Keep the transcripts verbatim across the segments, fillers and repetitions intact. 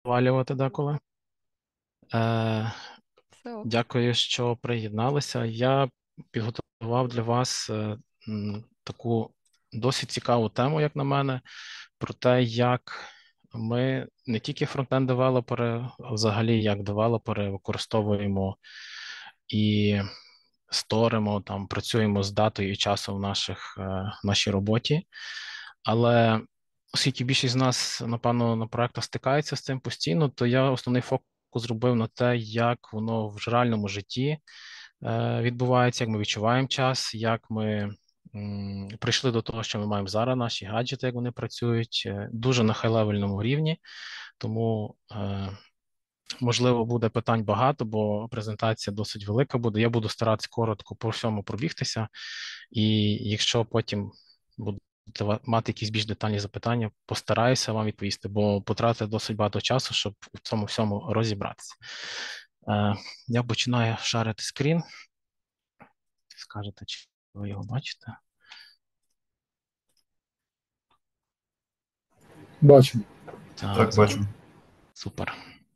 Валювати деколи. Е, Все ок. Дякую, що приєдналися. Я підготував для вас е, м, таку досить цікаву тему, як на мене, про те, як ми не тільки фронтенд-девелопери, а взагалі як девелопери використовуємо і сторимо, там працюємо з датою і часом в наших, е, в нашій роботі. Але оскільки більшість з нас, напевно, на проектах стикається з цим постійно, то я основний фокус зробив на те, як воно в реальному житті е, відбувається, як ми відчуваємо час, як ми м, прийшли до того, що ми маємо зараз, наші гаджети, як вони працюють, е, дуже на хай-левельному рівні. Тому, е, можливо, буде питань багато, бо презентація досить велика буде. Я буду старатися коротко по всьому пробігтися, і якщо потім буду мати якісь більш детальні запитання, постараюся вам відповісти, бо потратив досить багато часу, щоб у цьому всьому розібратися. Е, Я починаю шарити скрін. Скажете, чи ви його бачите? Бачу. Так, Так, зараз. бачу. Супер.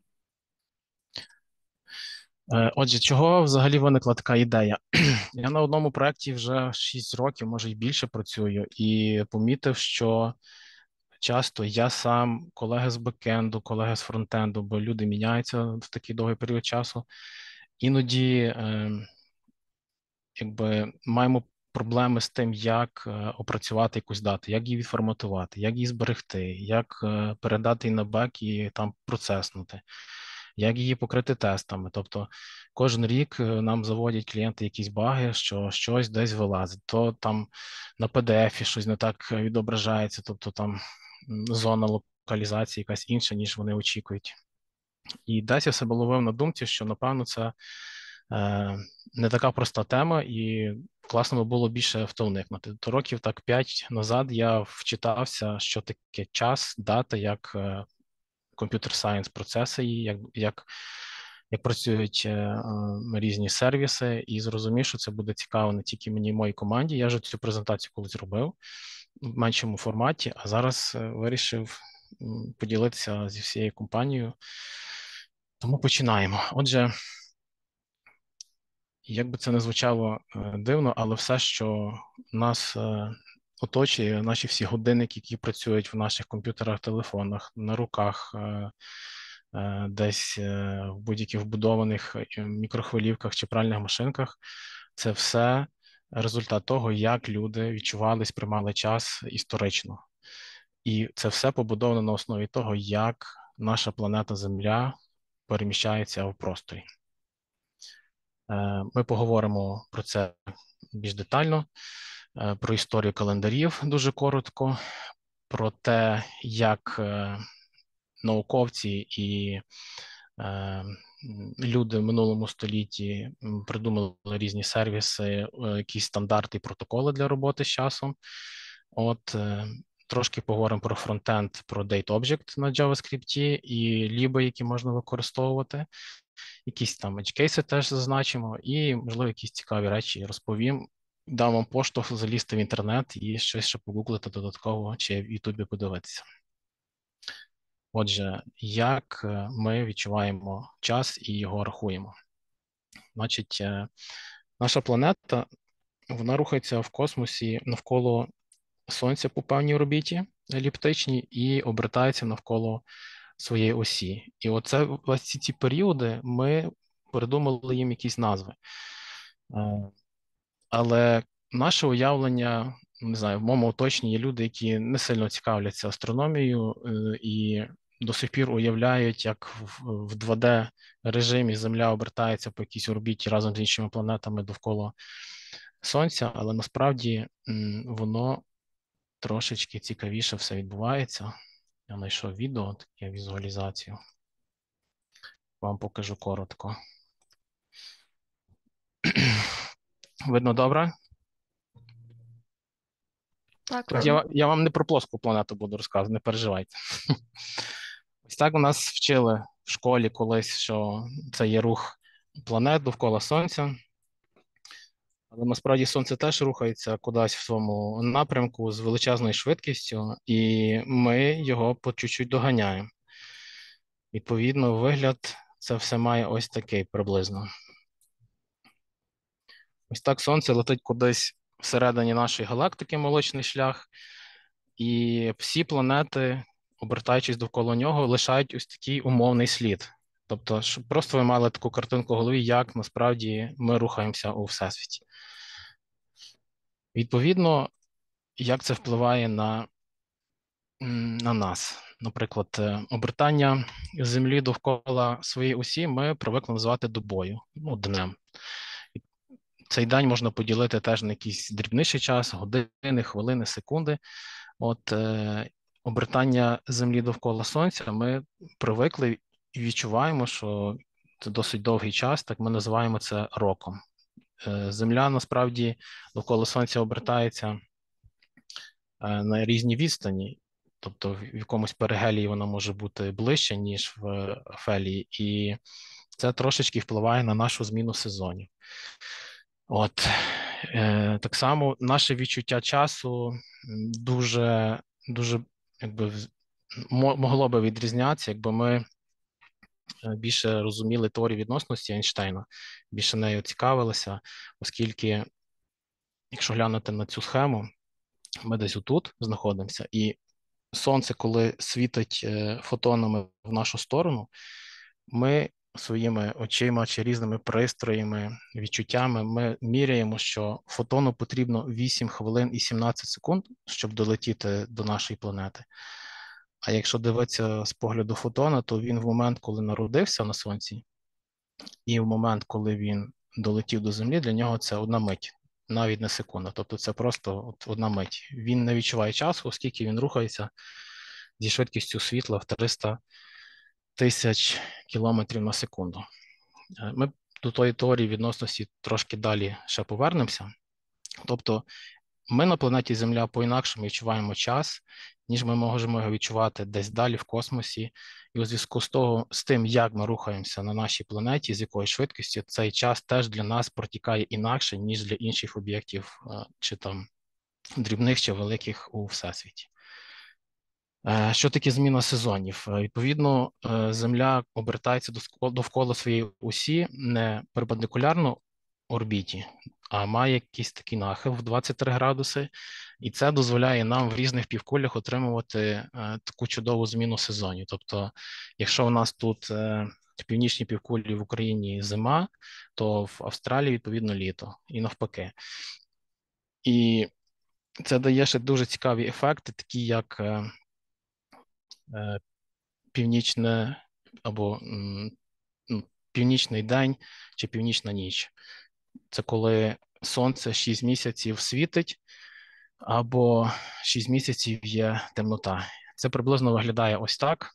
Е, Отже, чого взагалі виникла така ідея? Я на одному проєкті вже шість років, може й більше працюю, і помітив, що часто я сам, колеги з бекенду, колеги з фронтенду, бо люди міняються в такий довгий період часу. Іноді е, якби маємо проблеми з тим, як е, опрацювати якусь дату, як її відформатувати, як її зберегти, як е, передати її на бек і там процеснути, як її покрити тестами. Тобто кожен рік е, нам заводять клієнти якісь баги, що щось десь вилазить, то там на пі ді ефі щось не так відображається, тобто там м, зона локалізації якась інша, ніж вони очікують. І десь я себе ловив на думці, що напевно це е, не така проста тема, і класно би було більше в то вникнути. То років так п'ять назад я вчитався, що таке час, дата, як е, комп'ютер сайенс процеси, і як, як, як працюють е, е, різні сервіси, і зрозумів, що це буде цікаво не тільки мені і моїй команді. Я вже цю презентацію колись робив в меншому форматі, а зараз е, вирішив м, поділитися зі всією компанією. Тому починаємо. Отже, як би це не звучало е, дивно, але все, що нас е, оточує, наші всі годинники, які працюють в наших комп'ютерах, телефонах, на руках, е, е, десь е, в будь-яких вбудованих е, мікрохвилівках чи пральних машинках, це все результат того, як люди відчували, сприймали час історично. І це все побудовано на основі того, як наша планета Земля переміщається в просторі. Е, Ми поговоримо про це більш детально, е, про історію календарів дуже коротко, про те, як е, науковці і е, люди в минулому столітті м, придумали різні сервіси, е, якісь стандарти і протоколи для роботи з часом. От е, трошки поговоримо про фронтенд, про DateObject на JavaScript і ліби, які можна використовувати. Якісь там edge-кейси теж зазначимо, і, можливо, якісь цікаві речі розповім. Дам вам поштовх залізти в інтернет і щось ще погуглити додатково, чи в Ютубі подивитися. Отже, як е, ми відчуваємо час і його рахуємо? Значить, е, наша планета, вона рухається в космосі навколо Сонця по певній орбіті еліптичній і обертається навколо своєї осі. І оце ось ці ці періоди ми придумали їм якісь назви. Е, Але наше уявлення, не знаю, в моєму оточенні є люди, які не сильно цікавляться астрономією е, і до сих пір уявляють, як в, в два де режимі Земля обертається по якійсь орбіті разом з іншими планетами довкола Сонця, але насправді м, воно трошечки цікавіше все відбувається. Я знайшов відео, таке візуалізацію. Вам покажу коротко. Видно добре? Так, Так. видно. Я, я вам не про плоску планету буду розказувати, не переживайте. Ось так у нас вчили в школі колись, що це є рух планет довкола Сонця. Але насправді Сонце теж рухається кудись в своєму напрямку з величезною швидкістю, і ми його по чуть-чуть доганяємо. Відповідно, вигляд це все має ось такий приблизно. Ось так Сонце летить кудись всередині нашої галактики, молочний шлях, і всі планети, обертаючись довкола нього, лишають ось такий умовний слід. Тобто, щоб просто ви мали таку картинку в голові, як насправді ми рухаємося у Всесвіті. Відповідно, як це впливає на, на нас. Наприклад, обертання Землі довкола своєї осі ми привикли називати добою, ну, днем. Цей день можна поділити теж на якийсь дрібніший час, години, хвилини, секунди. От е, обертання Землі довкола Сонця ми привикли і відчуваємо, що це досить довгий час, так ми називаємо це роком. Е, Земля насправді довкола Сонця обертається е, на різні відстані, тобто в якомусь перигелії вона може бути ближче, ніж в фелії, і це трошечки впливає на нашу зміну сезонів. От е, так само наше відчуття часу дуже, дуже якби могло би відрізнятися, якби ми більше розуміли теорію відносності Ейнштейна, більше нею цікавилися, оскільки, якщо глянути на цю схему, ми десь отут знаходимося, і сонце, коли світить е, фотонами в нашу сторону, ми своїми очима чи різними пристроями, відчуттями, ми міряємо, що фотону потрібно вісім хвилин і сімнадцять секунд, щоб долетіти до нашої планети. А якщо дивитися з погляду фотона, то він в момент, коли народився на Сонці, і в момент, коли він долетів до Землі, для нього це одна мить, навіть не секунда. Тобто це просто от одна мить. Він не відчуває часу, оскільки він рухається зі швидкістю світла в триста тисяч кілометрів на секунду. Ми до тої теорії відносності трошки далі ще повернемося. Тобто ми на планеті Земля по-інакшому відчуваємо час, ніж ми можемо його відчувати десь далі в космосі. І у зв'язку з того, з тим, як ми рухаємося на нашій планеті, з якою швидкістю, цей час теж для нас протікає інакше, ніж для інших об'єктів, чи там дрібних, чи великих у Всесвіті. Що таке зміна сезонів? Відповідно, Земля обертається довкола своєї осі не перпендикулярно орбіті, а має якийсь такий нахил в двадцять три градуси, і це дозволяє нам в різних півкулях отримувати таку чудову зміну сезонів. Тобто, якщо у нас тут в північній півкулі в Україні зима, то в Австралії, відповідно, літо, і навпаки. І це дає ще дуже цікаві ефекти, такі як північне або ну, північний день чи північна ніч. Це коли сонце шість місяців світить, або шість місяців є темнота. Це приблизно виглядає ось так.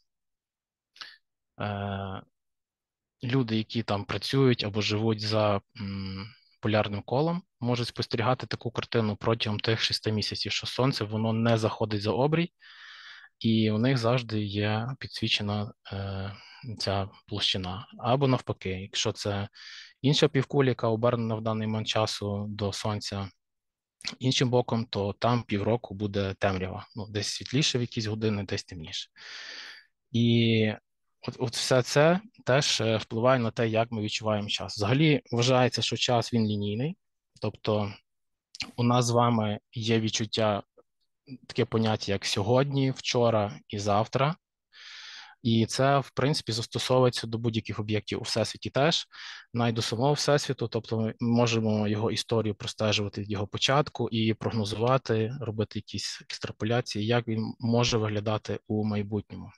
Е, люди, які там працюють або живуть за м, полярним колом, можуть спостерігати таку картину протягом тих шести місяців, що сонце воно не заходить за обрій, і у них завжди є підсвічена е, ця площина. Або навпаки, якщо це інша півкуля, яка обернена в даний момент часу до сонця іншим боком, то там півроку буде темрява. Ну, десь світліше в якісь години, десь темніше. І от, от все це теж впливає на те, як ми відчуваємо час. Взагалі вважається, що час він лінійний, тобто у нас з вами є відчуття, таке поняття, як сьогодні, вчора і завтра. І це, в принципі, застосовується до будь-яких об'єктів у Всесвіті теж, навіть до самого Всесвіту, тобто ми можемо його історію простежувати від його початку і прогнозувати, робити якісь екстраполяції, як він може виглядати у майбутньому.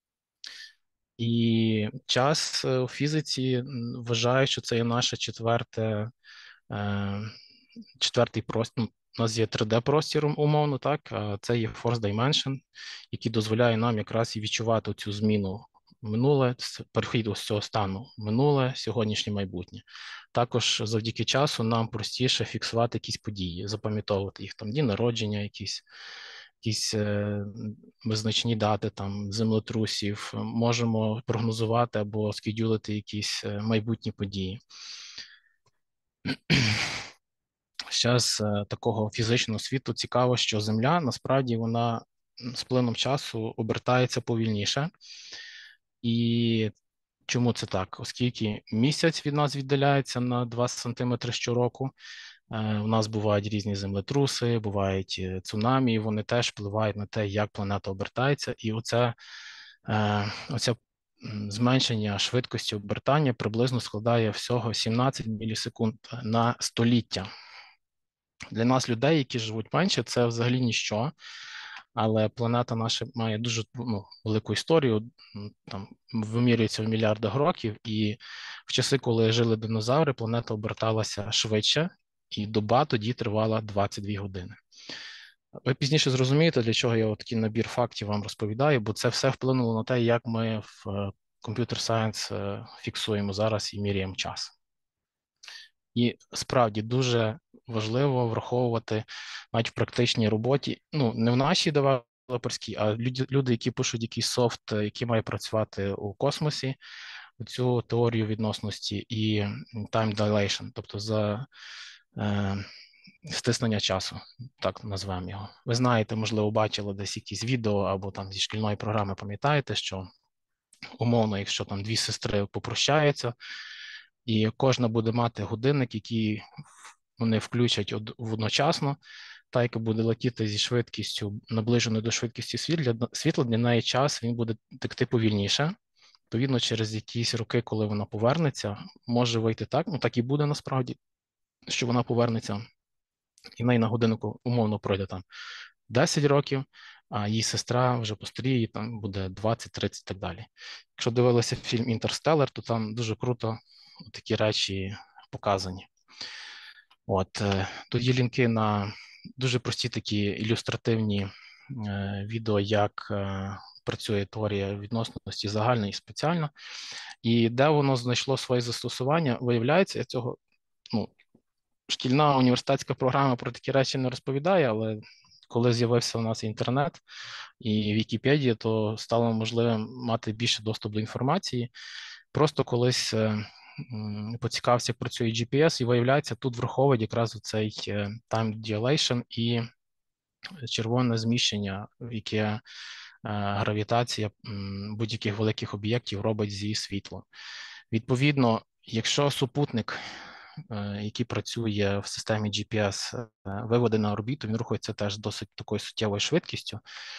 І час у фізиці вважає, що це є наше четверте, е, четвертий простір. У нас є три де-простір, умовно, так, а це є Fourth Dimension, який дозволяє нам якраз і відчувати цю зміну минуле, перехід з цього стану минуле, сьогоднішнє, майбутнє. Також завдяки часу нам простіше фіксувати якісь події, запам'ятовувати їх, там, дні народження, якісь, якісь е, визначні дати, там, землетрусів, можемо прогнозувати або скедюлити якісь майбутні події. Ще з такого фізичного світу цікаво, що Земля, насправді, вона з плином часу обертається повільніше. І чому це так? Оскільки місяць від нас віддаляється на два сантиметри щороку, е, у нас бувають різні землетруси, бувають е, цунамі, і вони теж впливають на те, як планета обертається. І оце, е, оце м, зменшення швидкості обертання приблизно складає всього сімнадцять мілісекунд на століття. Для нас, людей, які живуть менше, це взагалі ніщо. Але планета наша має дуже ну, велику історію, там вимірюється в мільярдах років, і в часи, коли жили динозаври, планета оберталася швидше, і доба тоді тривала двадцять дві години. Ви пізніше зрозумієте, для чого я такий набір фактів вам розповідаю, бо це все вплинуло на те, як ми в Computer Science фіксуємо зараз і міряємо час. І справді дуже важливо враховувати навіть в практичній роботі, ну, не в нашій девелоперській, а люди, люди, які пишуть якийсь софт, який має працювати у космосі, цю теорію відносності і time dilation, тобто за е, стиснення часу, так назвемо його. Ви знаєте, можливо, бачили десь якісь відео або там зі шкільної програми, пам'ятаєте, що умовно, якщо там дві сестри попрощаються, і кожна буде мати годинник, який вони включать одночасно, та, яка буде летіти зі швидкістю, наближеною до швидкості світла, світла, для неї час він буде текти повільніше. Відповідно, через якісь роки, коли вона повернеться, може вийти так, ну так і буде насправді, що вона повернеться, і в неї на годиннику умовно пройде там десять років, а її сестра вже постаріє, там буде двадцять тридцять і так далі. Якщо дивилися фільм «Інтерстеллар», то там дуже круто такі речі показані. От, тут є лінки на дуже прості такі ілюстративні е, відео, як е, працює теорія відносності загальна і спеціальна. І де воно знайшло своє застосування, виявляється, я цього, ну, шкільна університетська програма про такі речі не розповідає, але коли з'явився у нас інтернет і Вікіпедія, то стало можливим мати більше доступ до інформації. Просто колись поцікавився, як працює джі пі ес, і виявляється, тут враховують якраз цей time dilation і червоне зміщення, яке гравітація будь-яких великих об'єктів робить зі світлом. Відповідно, якщо супутник, який працює в системі джі пі ес, виведе на орбіту, він рухається теж досить такою суттєвою швидкістю.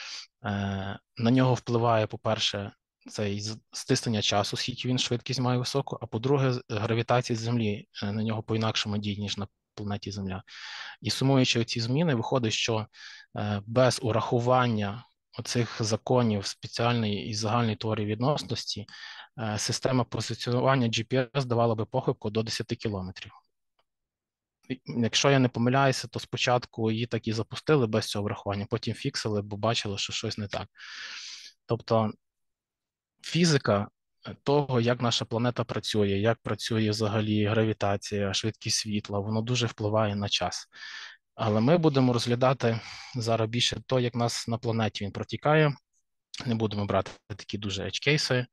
На нього впливає, по-перше, це стиснення часу, скільки він швидкість має високу, а по-друге, гравітація Землі на нього по-інакшому діє, ніж на планеті Земля. І сумуючи ці зміни, виходить, що без урахування оцих законів спеціальної і загальної теорії відносності система позиціонування джі пі ес давала би похибку до десять кілометрів. Якщо я не помиляюся, то спочатку її так і запустили без цього врахування, потім фіксили, бо бачили, що щось не так. Тобто фізика того, як наша планета працює, як працює взагалі гравітація, швидкість світла, воно дуже впливає на час. Але ми будемо розглядати зараз більше то, як нас на планеті він протікає. Не будемо брати такі дуже edge-кейси.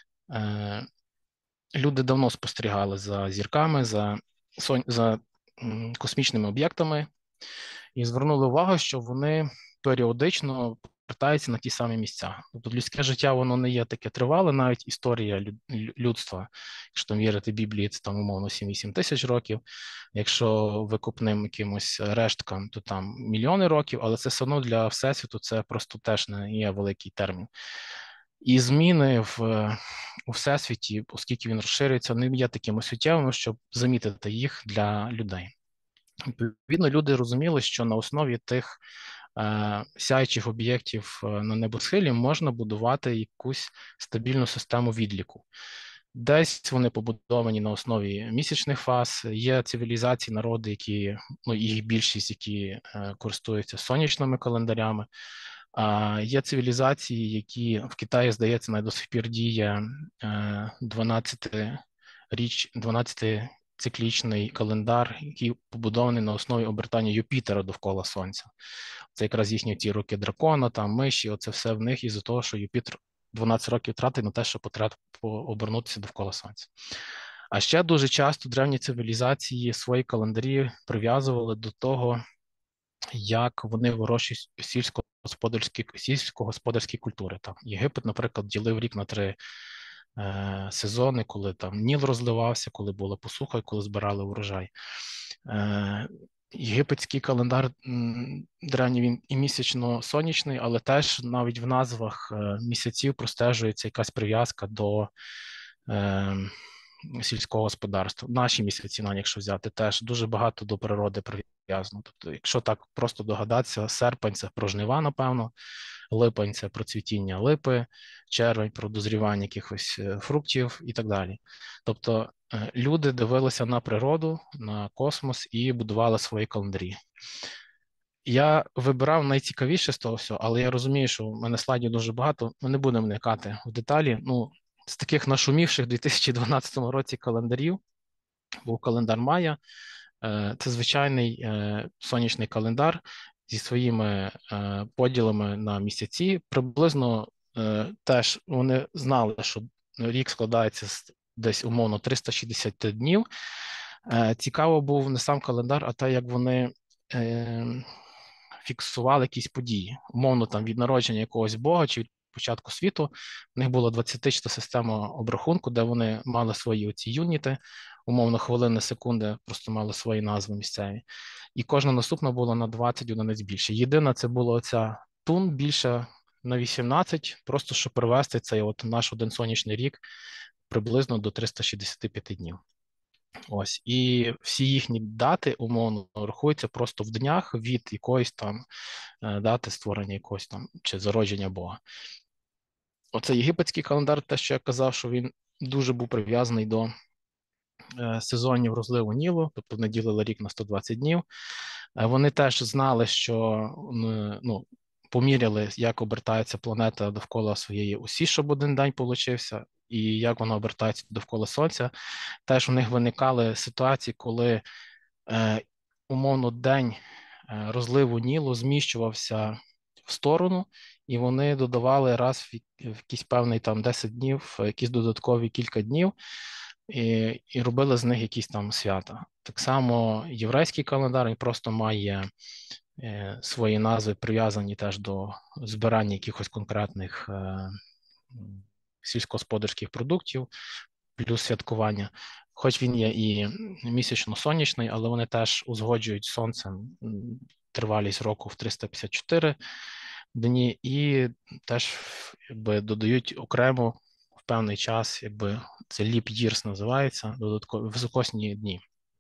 Люди давно спостерігали за зірками, за, за космічними об'єктами і звернули увагу, що вони періодично повертаються на ті самі місця. Тобто людське життя, воно не є таке тривале, навіть історія людства, якщо там вірити Біблії, це там умовно сім-вісім тисяч років, якщо викопним якимось решткам, то там мільйони років, але це все одно для Всесвіту це просто теж не є великий термін. І зміни в, у Всесвіті, оскільки він розширюється, не є такими суттєвими, щоб замітити їх для людей. Відповідно, люди розуміли, що на основі тих е, сяючих об'єктів на небосхилі можна будувати якусь стабільну систему відліку. Десь вони побудовані на основі місячних фаз, є цивілізації, народи, які, ну, їх більшість, які е, користуються сонячними календарями, а є цивілізації, які в Китаї, здається, навіть до сих пір діє дванадцятициклічний календар, який побудований на основі обертання Юпітера довкола Сонця. Це якраз їхні ті роки дракона, там миші, оце все в них із-за того, що Юпітер дванадцять років тратить на те, щоб обернутися довкола Сонця. А ще дуже часто древні цивілізації свої календарі прив'язували до того, як вони вирощують сільськогосподарські, сільськогосподарські культури. Там Єгипет, наприклад, ділив рік на три е, сезони, коли там Ніл розливався, коли була посуха і коли збирали урожай. Е, Єгипетський календар м, древній, він і місячно-сонячний, але теж навіть в назвах е, місяців простежується якась прив'язка до е, сільського господарства. Наші місяці, навіть якщо взяти, теж дуже багато до природи прив'язано. Тобто, якщо так просто догадатися, серпень це про жнива, напевно, липень це про цвітіння липи, червень про дозрівання якихось е, фруктів і так далі. Тобто е, люди дивилися на природу, на космос і будували свої календарі. Я вибирав найцікавіше з того всього, але я розумію, що в мене слайдів дуже багато. Ми не будемо вникати в деталі. Ну, з таких нашумівших у дві тисячі дванадцятому році календарів був календар Майя. Е, Це звичайний е, сонячний календар зі своїми е, поділами на місяці. Приблизно е, теж вони знали, що рік складається з десь умовно триста шістдесят днів. Е, Цікаво був не сам календар, а те, як вони е, фіксували якісь події. Умовно, там від народження якогось бога чи від початку світу. В них була двадцятична система обрахунку, де вони мали свої оці юніти, умовно, хвилини, секунди, просто мали свої назви місцеві. І кожна наступна була на двадцять одиниць більше. Єдина це була оця тун більше на вісімнадцять, просто щоб привести цей от наш один сонячний рік приблизно до триста шістдесят п'ять днів. Ось, і всі їхні дати, умовно, рахуються просто в днях від якоїсь там е, дати створення якогось там чи зародження Бога. Оце єгипетський календар, те, що я казав, що він дуже був прив'язаний до е, сезонів розливу Нілу, тобто вони ділили рік на сто двадцять днів. Е, вони теж знали, що м, ну, поміряли, як обертається планета довкола своєї осі, щоб один день получився, і як вона обертається довкола Сонця. Теж у них виникали ситуації, коли е, умовно день е, розливу Нілу зміщувався в сторону, і вони додавали раз в, в якийсь певний там десять днів, якісь додаткові кілька днів, і, і робили з них якісь там свята. Так само єврейський календар він просто має е, свої назви, прив'язані теж до збирання якихось конкретних е, сільськогосподарських продуктів, плюс святкування. Хоч він є і місячно-сонячний, але вони теж узгоджують з сонцем тривалість року в триста п'ятдесят чотири дні і теж якби додають окремо в певний час, якби це leap years називається, додаткові високосні дні.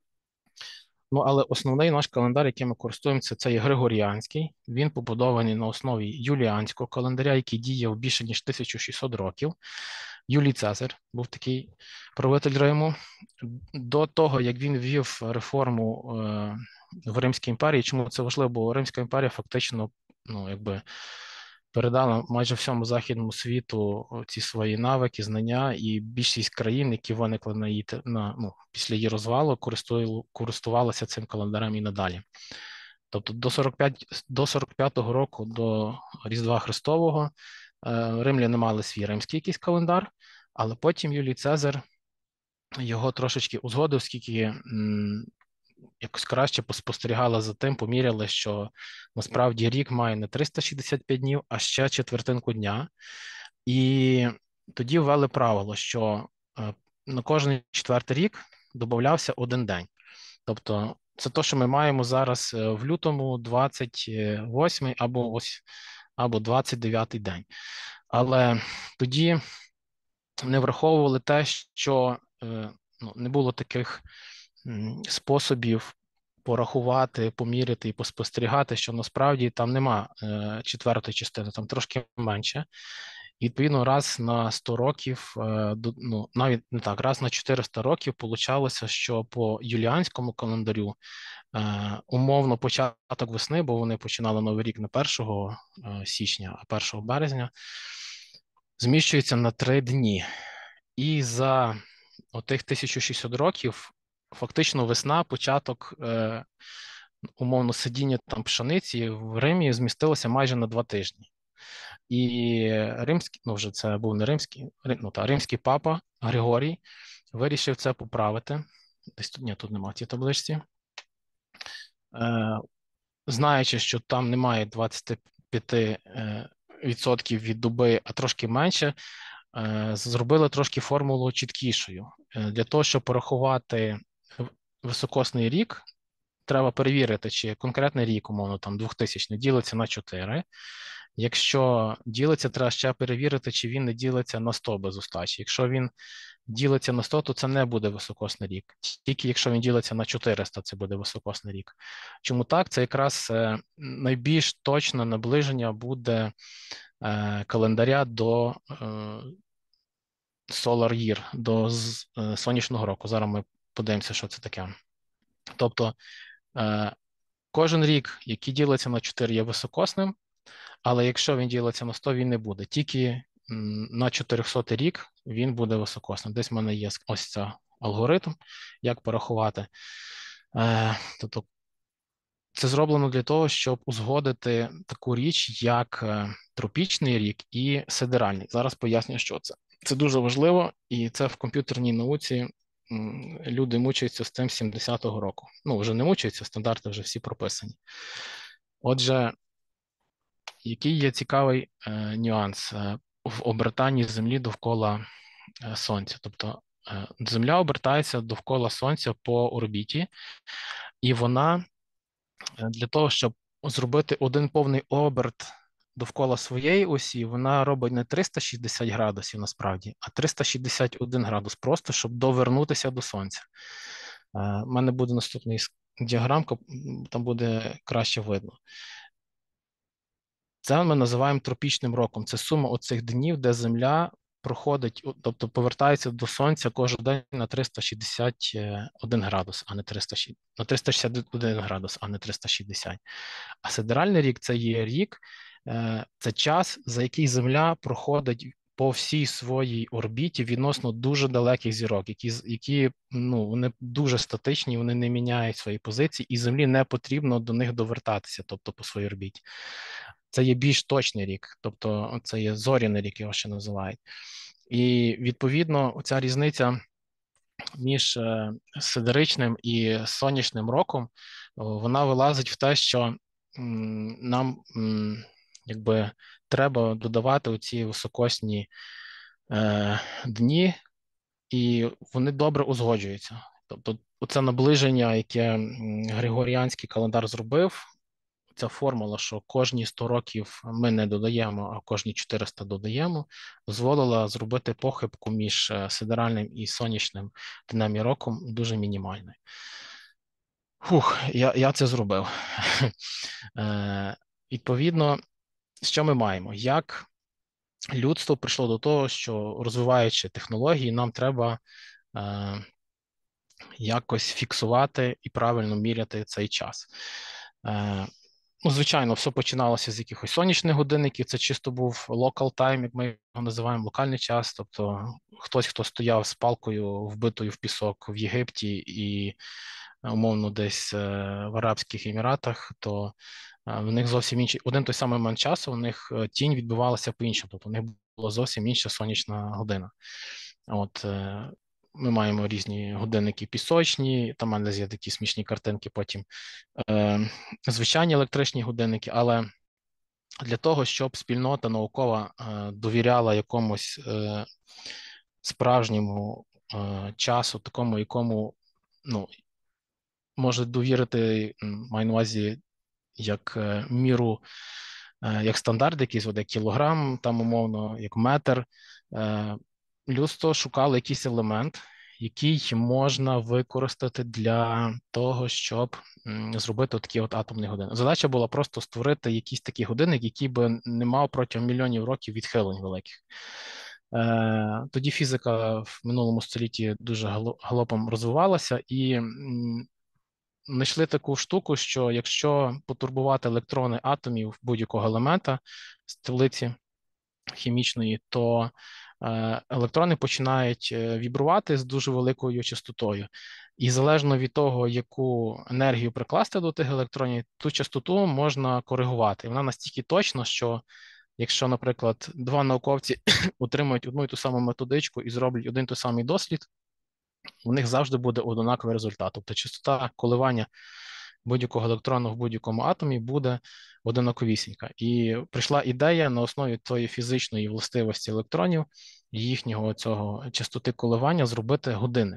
Ну, але основний наш календар, яким ми користуємося, це є Григоріанський. Він побудований на основі юліанського календаря, який діяв більше ніж тисячу шістсот років. Юлій Цезар був такий правитель Риму. До того, як він ввів реформу е, в Римській імперії, чому це важливо, бо Римська імперія фактично, ну, якби передала майже всьому західному світу ці свої навики, знання, і більшість країн, які виникли на її на ну, після її розвалу, користувалися цим календарем і надалі. Тобто до сорок п'ять до сорок п'ятого року, до Різдва Христового, римляни мали свій римський якийсь календар, але потім Юлій Цезар його трошечки узгодив, оскільки м, якось краще поспостерігали за тим, поміряли, що насправді рік має не триста шістдесят п'ять днів, а ще четвертинку дня. І тоді ввели правило, що е, на кожний четвертий рік додавався один день. Тобто це те, що ми маємо зараз в лютому, двадцять восьмий або ось або двадцять дев'ятий день. Але тоді не враховували те, що е, ну, не було таких м, способів порахувати, поміряти і поспостерігати, що насправді там нема е, четвертої частини, там трошки менше. І, відповідно, раз на сто років, е, до- ну, навіть не так, раз на чотириста років получалося, що по юліанському календарю е, умовно початок весни, бо вони починали Новий рік не першого е, січня, а першого березня, зміщується на три дні. І за отих тисячу шістсот років фактично весна, початок е, умовно сидіння там пшениці в Римі змістилося майже на два тижні. І римський, ну вже це був не римський, рим- ну та римський папа Григорій вирішив це поправити. Десь тут ні, тут немає в цій табличці. Е, Знаючи, що там немає двадцять п'ять е, відсотків від доби, а трошки менше, зробили трошки формулу чіткішою. Для того, щоб порахувати високосний рік, треба перевірити, чи конкретний рік, умовно, там двохтисячний, ділиться на чотири. Якщо ділиться, треба ще перевірити, чи він не ділиться на сто без остачі. Якщо він ділиться на сто, то це не буде високосний рік. Тільки якщо він ділиться на чотириста, це буде високосний рік. Чому так? Це якраз найбільш точне наближення буде календаря до Solar Year, до сонячного року. Зараз ми подивимося, що це таке. Тобто кожен рік, який ділиться на чотири, є високосним, але якщо він ділиться на сто, він не буде. Тільки на чотирьохсотий рік він буде високосним. Десь в мене є ось цей алгоритм, як порахувати. Тобто це зроблено для того, щоб узгодити таку річ, як тропічний рік і сидеральний. Зараз поясню, що це. Це дуже важливо, і це в комп'ютерній науці люди мучаються з цим з сімдесятого року. Ну, вже не мучаються, стандарти вже всі прописані. Отже, який є цікавий е, нюанс е, в обертанні Землі довкола е, Сонця. Тобто е, Земля обертається довкола Сонця по орбіті, і вона е, для того, щоб зробити один повний оберт довкола своєї осі, вона робить не триста шістдесят градусів насправді, а триста шістдесят один градус, просто щоб довернутися до Сонця. У е, мене буде наступний діаграмка, там буде краще видно. Це ми називаємо тропічним роком. Це сума оцих днів, де Земля проходить, тобто повертається до Сонця кожен день на триста шістдесят один градус, а не триста, на триста шістдесят один градус, а не триста шістдесят. А сидеральний рік – це є рік, це час, за який Земля проходить по всій своїй орбіті відносно дуже далеких зірок, які, які ну, вони дуже статичні, вони не міняють свої позиції, і Землі не потрібно до них довертатися, тобто по своїй орбіті. Це є більш точний рік, тобто це є зоряний рік, його ще називають. І, відповідно, ця різниця між сидеричним і сонячним роком, вона вилазить в те, що нам якби треба додавати оці високосні е, дні, і вони добре узгоджуються. Тобто оце наближення, яке Григоріанський календар зробив, ця формула, що кожні сто років ми не додаємо, а кожні чотириста додаємо, дозволила зробити похибку між сидеральним і сонячним днем і роком дуже мінімальною. Фух, я, я це зробив. е, Відповідно, що ми маємо? Як людство прийшло до того, що, розвиваючи технології, нам треба е, якось фіксувати і правильно міряти цей час. Е, Ну, звичайно, все починалося з якихось сонячних годинників, це чисто був local time, як ми його називаємо, локальний час, тобто хтось, хто стояв з палкою, вбитою в пісок в Єгипті і, умовно, десь в Арабських Еміратах, то в них зовсім інший, один той самий момент часу, у них тінь відбивалася по-іншому, тобто у них була зовсім інша сонячна година. От, ми маємо різні годинники пісочні, там у мене є такі смішні картинки потім, е, звичайні електричні годинники, але для того, щоб спільнота наукова е, довіряла якомусь е, справжньому е, часу, такому, якому ну, може довірити, маю на увазі, як е, міру, е, як стандарт якийсь, от, як кілограм, там умовно, як метр, е, людство шукало якийсь елемент, який можна використати для того, щоб м, зробити такі от атомні години. Задача була просто створити якийсь такий годинник, який би не мав протягом мільйонів років відхилень великих. Е, Тоді фізика в минулому столітті дуже галопом розвивалася, і м, знайшли таку штуку, що якщо потурбувати електрони атомів будь-якого елемента з таблиці хімічної, то електрони починають вібрувати з дуже великою частотою. І залежно від того, яку енергію прикласти до тих електронів, ту частоту можна коригувати. І вона настільки точна, що якщо, наприклад, два науковці отримують одну і ту саму методичку і зроблять один і той самий дослід, у них завжди буде однаковий результат. Тобто частота коливання будь-якого електрону в будь-якому атомі буде однаковісінька. І прийшла ідея на основі тої фізичної властивості електронів їхнього цього частоти коливання зробити годинник.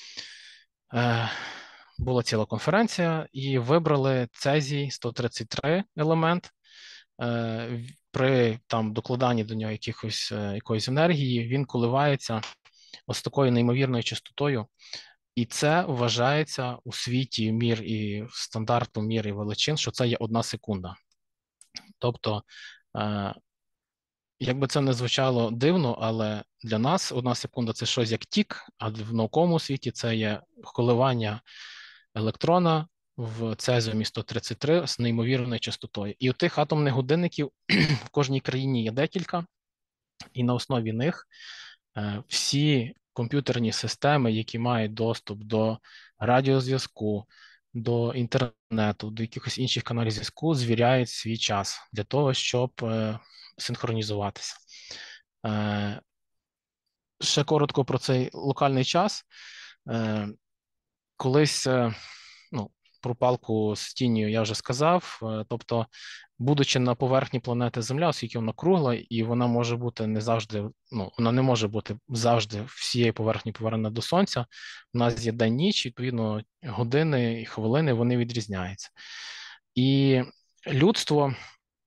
Е, Була ціла конференція, і вибрали цезій сто тридцять три елемент. Е, При там докладанні до нього якихось е, якоїсь енергії він коливається ось такою неймовірною частотою. І це вважається у світі мір і стандарту мір і величин, що це є одна секунда. Тобто, е, як би це не звучало дивно, але для нас одна секунда – це щось як тік, а в науковому світі це є коливання електрона в цезіумі сто тридцять три з неймовірною частотою. І у тих атомних годинників в кожній країні є декілька, і на основі них е, всі комп'ютерні системи, які мають доступ до радіозв'язку, до інтернету, до якихось інших каналів зв'язку, звіряють свій час для того, щоб е, синхронізуватися. Е, Ще коротко про цей локальний час. Е, Колись, е, ну, про палку з тінню я вже сказав. Е, тобто, будучи на поверхні планети Земля, оскільки вона кругла, і вона може бути не завжди, ну, вона не може бути завжди всієї поверхні повернена до Сонця. У нас є день-ніч, відповідно, години і хвилини вони відрізняються. І людство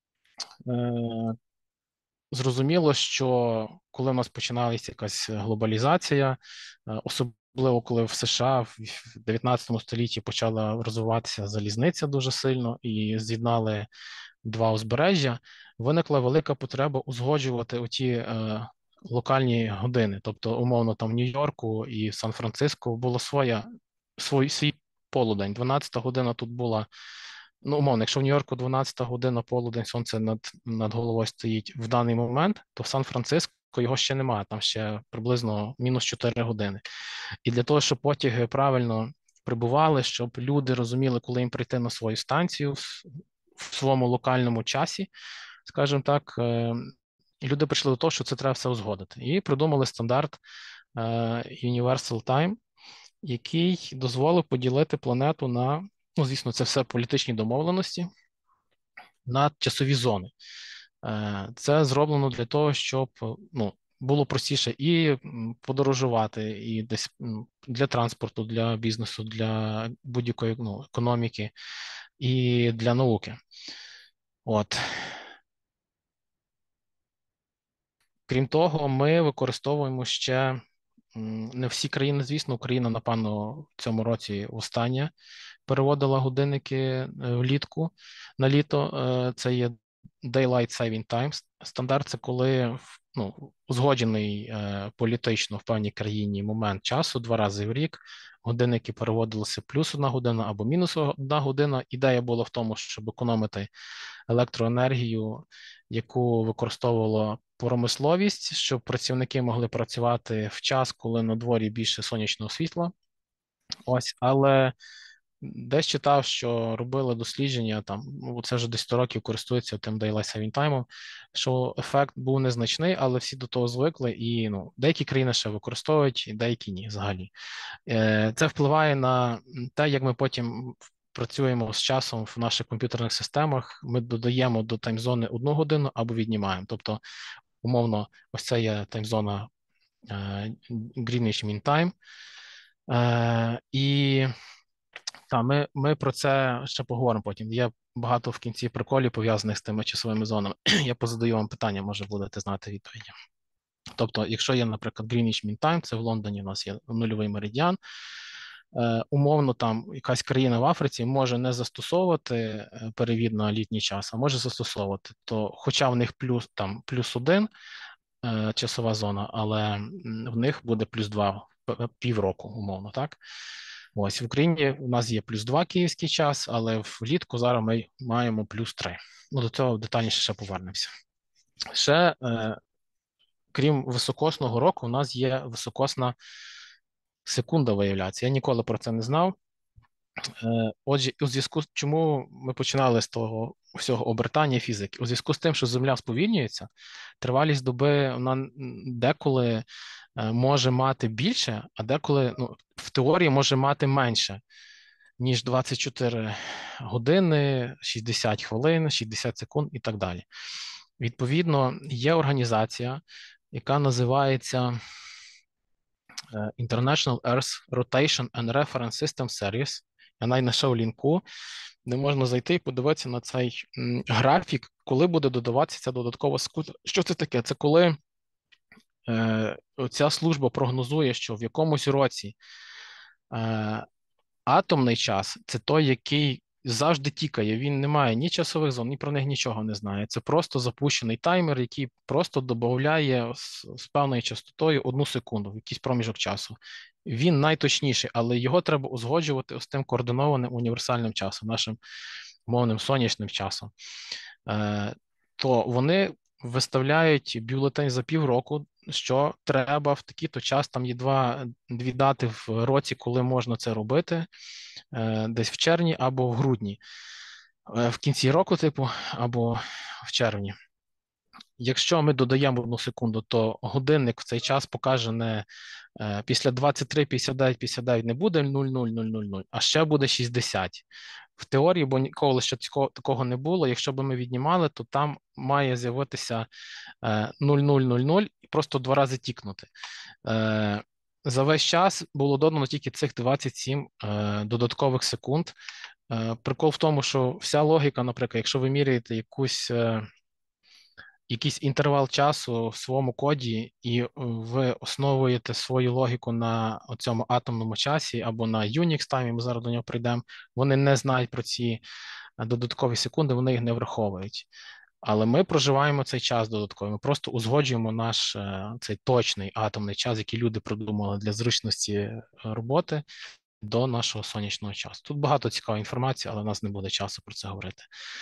е, зрозуміло, що коли в нас починалася якась глобалізація, е, особливо коли в США в дев'ятнадцятому столітті почала розвиватися залізниця дуже сильно і з'єднали два узбережжя, виникла велика потреба узгоджувати оті е, локальні години. Тобто, умовно, там в Нью-Йорку і Сан-Франциско було своя, свій, свій полудень. дванадцята година тут була. Ну, умовно, якщо в Нью-Йорку дванадцята година полудень, сонце над, над головою стоїть в даний момент, то в Сан-Франциско його ще немає, там ще приблизно мінус чотири години. І для того, щоб потяги правильно прибували, щоб люди розуміли, коли їм прийти на свою станцію в, в своєму локальному часі, скажімо так, е, люди прийшли до того, що це треба все узгодити. І придумали стандарт е, Universal Time, який дозволив поділити планету на, ну, звісно, це все політичні домовленості, на часові зони. Е, Це зроблено для того, щоб, ну, було простіше і подорожувати, і десь для транспорту, для бізнесу, для будь-якої, ну, економіки і для науки. От. Крім того, ми використовуємо ще не всі країни, звісно, Україна, напевно, в цьому році останнє переводила годинники влітку на літо. Це є Daylight Saving Time. Стандарт – це коли, ну, узгоджений е, політично в певній країні момент часу, два рази в рік, годинники переводилися плюс одна година або мінус одна година. Ідея була в тому, щоб економити електроенергію, яку використовувала промисловість, щоб працівники могли працювати в час, коли на дворі більше сонячного світла. Ось, але десь читав, що робили дослідження, там, ну, це вже десь сто років користуються тим Daylight Saving Time, що ефект був незначний, але всі до того звикли, і, ну, деякі країни ще використовують, деякі ні, взагалі. Е, Це впливає на те, як ми потім працюємо з часом в наших комп'ютерних системах. Ми додаємо до таймзони одну годину або віднімаємо. Тобто, умовно, ось це є таймзона е, Greenwich Mean Time. Е, і та, ми, ми про це ще поговоримо потім. Є багато в кінці приколів, пов'язаних з тими часовими зонами. Я позадаю вам питання, може будете знати відповіді. Тобто, якщо є, наприклад, Greenwich Mean Time, це в Лондоні у нас є нульовий меридіан, е, умовно, там якась країна в Африці може не застосовувати е, перевід на літній час, а може застосовувати. То, хоча в них плюс, там, плюс один е, часова зона, але в них буде плюс два півроку, умовно, так? Ось в Україні у нас є плюс два київський час, але влітку зараз ми маємо плюс три. Ну, до цього детальніше ще повернемося. Ще, е, крім високосного року, у нас є високосна секунда, виявляється. Я ніколи про це не знав. Е, отже, у зв'язку з чому ми починали з того всього обертання фізики? У зв'язку з тим, що Земля сповільнюється, тривалість доби вона деколи може мати більше, а деколи, ну, в теорії може мати менше, ніж двадцять чотири години, шістдесят хвилин, шістдесят секунд і так далі. Відповідно, є організація яка називається International Earth Rotation and Reference System Series. Я навіть знайшов лінку, де можна зайти і подивитися на цей м, графік, коли буде додаватися ця додаткова секунда. Що це таке? Це коли е, ця служба прогнозує, що в якомусь році е, атомний час – це той, який завжди тікає, він не має ні часових зон, ні про них нічого не знає. Це просто запущений таймер, який просто додає з, з певною частотою одну секунду, в якийсь проміжок часу. Він найточніший, але його треба узгоджувати з тим координованим універсальним часом, нашим мовним сонячним часом. Е, то вони виставляють бюлетень за півроку, що треба в такий-то час, там є два, дві дати в році, коли можна це робити, е, десь в червні або в грудні, е, в кінці року, типу, або в червні. Якщо ми додаємо одну секунду, то годинник в цей час покаже не е, після двадцять три п'ятдесят дев'ять п'ятдесят дев'ять не буде нуль нуль нуль нуль нуль, а ще буде шістдесят. В теорії, бо ніколи ще такого, такого не було, якщо б ми віднімали, то там має з'явитися е, нуль нуль нуль нуль і просто два рази тікнути. Е, за весь час було додано тільки цих двадцять сім е, додаткових секунд. Е, прикол в тому, що вся логіка, наприклад, якщо ви міряєте якусь... Е, якийсь інтервал часу в своєму коді, і ви основуєте свою логіку на цьому атомному часі або на Unix таймі, ми зараз до нього прийдемо, вони не знають про ці додаткові секунди, вони їх не враховують. Але ми проживаємо цей час додатково, ми просто узгоджуємо наш цей точний атомний час, який люди придумали для зручності роботи, до нашого сонячного часу. Тут багато цікавої інформації, але в нас не буде часу про це говорити.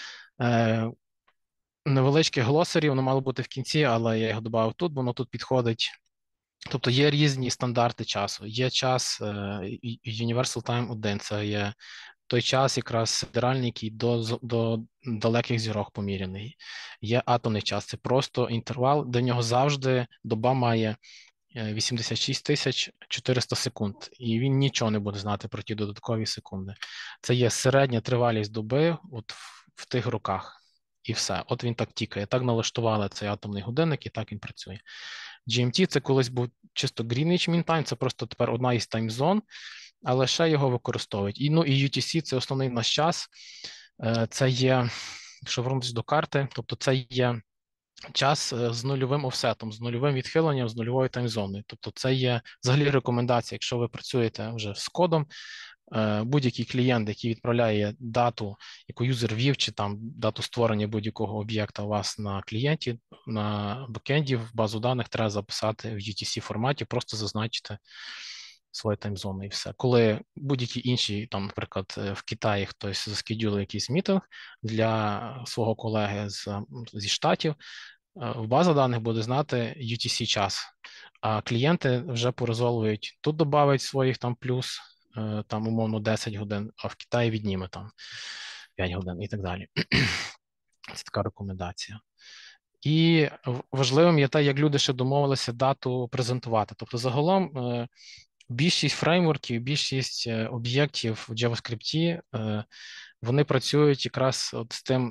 Невеличке глосарі, воно мало бути в кінці, але я його додав тут, бо воно тут підходить. Тобто є різні стандарти часу. Є час Universal Time один, це є той час якраз сидеральний, який до, до далеких зірок поміряний. Є атомний час, це просто інтервал, до нього завжди доба має вісімдесят шість тисяч чотириста секунд, і він нічого не буде знати про ті додаткові секунди. Це є середня тривалість доби от в, в тих роках. І все. От він так тікає. Так налаштували цей атомний годинник, і так він працює. джі ем ті – це колись був чисто Greenwich Mean Time, це просто тепер одна із таймзон, але ще його використовують. І, ну, і ю ті сі – це основний наш час. Це є, якщо вернутися до карти, тобто це є час з нульовим офсетом, з нульовим відхиленням, з нульовою таймзоною. Тобто це є взагалі рекомендація, якщо ви працюєте вже з кодом, будь-який клієнт, який відправляє дату, яку юзер ввів, чи там дату створення будь-якого об'єкта у вас на клієнті, на бекенді, в базу даних треба записати в ю ті сі форматі, просто зазначити свою таймзону і все. Коли будь-які інші, там, наприклад, в Китаї хтось заскедюлив якийсь мітинг для свого колеги з, зі Штатів, в база даних буде знати ю ті сі час, а клієнти вже порозолвують, тут додають своїх там плюс, там, умовно, десять годин, а в Китаї відніме там п'ять годин і так далі. Це така рекомендація. І важливим є те, як люди ще домовилися дату презентувати. Тобто, загалом, більшість фреймворків, більшість об'єктів в JavaScript, вони працюють якраз от з тим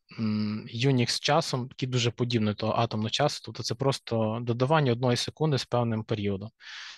Unix часом, який дуже подібний до атомного часу, тобто це просто додавання одної секунди з певним періодом.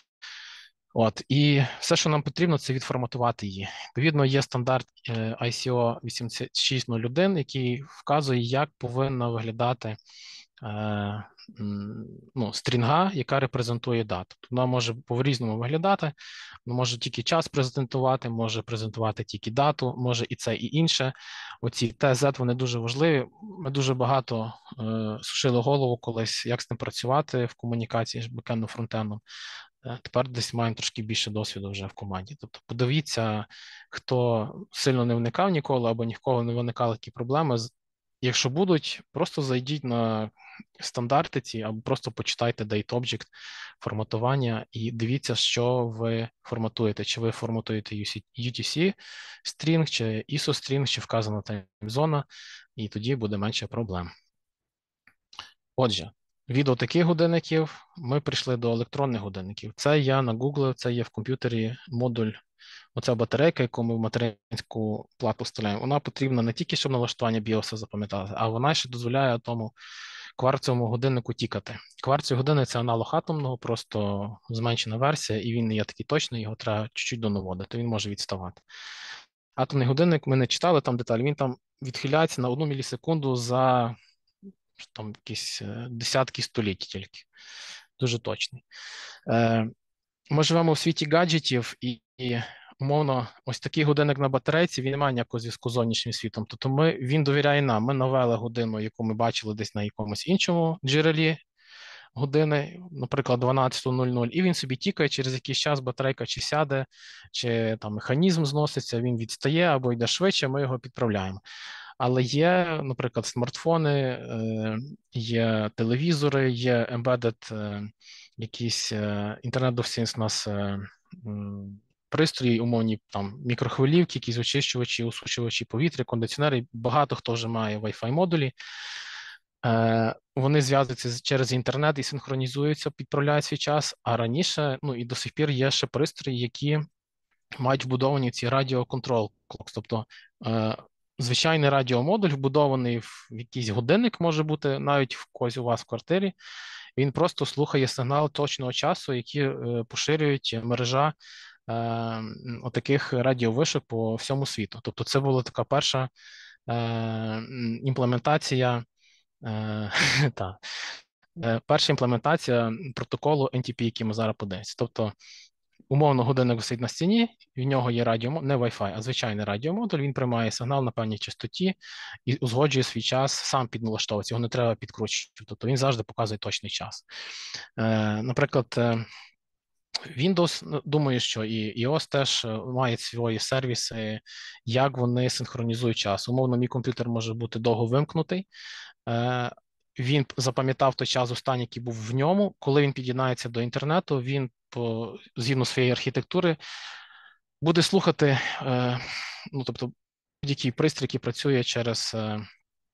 От, і все, що нам потрібно, це відформатувати її. Відповідно, є стандарт ай сі о вісімдесят шість нуль один, який вказує, як повинна виглядати е, ну, стрінга, яка репрезентує дату. Вона може по-різному виглядати, може тільки час презентувати, може презентувати тільки дату, може і це, і інше. Оці те зет, вони дуже важливі. Ми дуже багато е, сушили голову колись, як з ним працювати в комунікації з бекендом-фронтендом. Тепер десь маємо трошки більше досвіду вже в команді. Тобто подивіться, хто сильно не вникав ніколи або ніколи не виникали такі проблеми. Якщо будуть, просто зайдіть на стандарти ці або просто почитайте DateObject, форматування і дивіться, що ви форматуєте. Чи ви форматуєте ю ті сі стрінг, чи ай ес о стрінг, чи вказана таймзона, і тоді буде менше проблем. Отже, від отаких годинників ми прийшли до електронних годинників. Це я нагуглив, це є в комп'ютері модуль, оця батарейка, яку ми в материнську плату вставляємо. Вона потрібна не тільки, щоб налаштування біоса запам'ятати, а вона ще дозволяє тому кварцевому годиннику тікати. Кварцевий годинник – це аналог атомного, просто зменшена версія, і він не є такий точний, його треба чуть-чуть донаводити, він може відставати. Атомний годинник ми не читали там деталі, він там відхиляється на одну мілісекунду за там якісь десятки століть тільки. Дуже точний. Е, Ми живемо в світі гаджетів, і, і умовно, ось такий годинник на батарейці, він не має ніякого зв'язку з зовнішнім світом. Тобто ми, він довіряє нам. Ми навели годину, яку ми бачили десь на якомусь іншому джерелі години, наприклад, дванадцята нуль нуль, і він собі тікає, через якийсь час батарейка чи сяде, чи там механізм зноситься, він відстає або йде швидше, ми його підправляємо. Але є, наприклад, смартфони, є телевізори, є embedded якісь Internet of Things у нас пристрої, умовні там мікрохвилівки, якісь очищувачі, усушувачі повітря, кондиціонери. Багато хто вже має Wi-Fi модулі. Вони зв'язуються через інтернет і синхронізуються, підправляють свій час. А раніше, ну і до сих пір є ще пристрої, які мають вбудовані ці радіоконтрол клокс. Тобто звичайний радіомодуль вбудований в якийсь годинник, може бути навіть в когось у вас в квартирі. Він просто слухає сигнал точного часу, які поширюють мережа е, отаких радіовишок по всьому світу. Тобто це була така перша е, імплементація е, та, е, перша імплементація протоколу ен ті пі, який ми зараз подивимося. Тобто умовно годинник висить на стіні, в нього є радіомодуль, не Wi-Fi, а звичайний радіомодуль, він приймає сигнал на певній частоті і узгоджує свій час, сам підналаштовується, його не треба підкручувати, тобто він завжди показує точний час. Е, наприклад, Windows, думаю, що і iOS теж мають свої сервіси, як вони синхронізують час. Умовно, мій комп'ютер може бути довго вимкнутий, е, він запам'ятав той час останній, який був в ньому, коли він під'єднається до інтернету, він по, згідно своєї архітектури, буде слухати, е, ну, тобто, будь-який пристрій, який працює через е, е,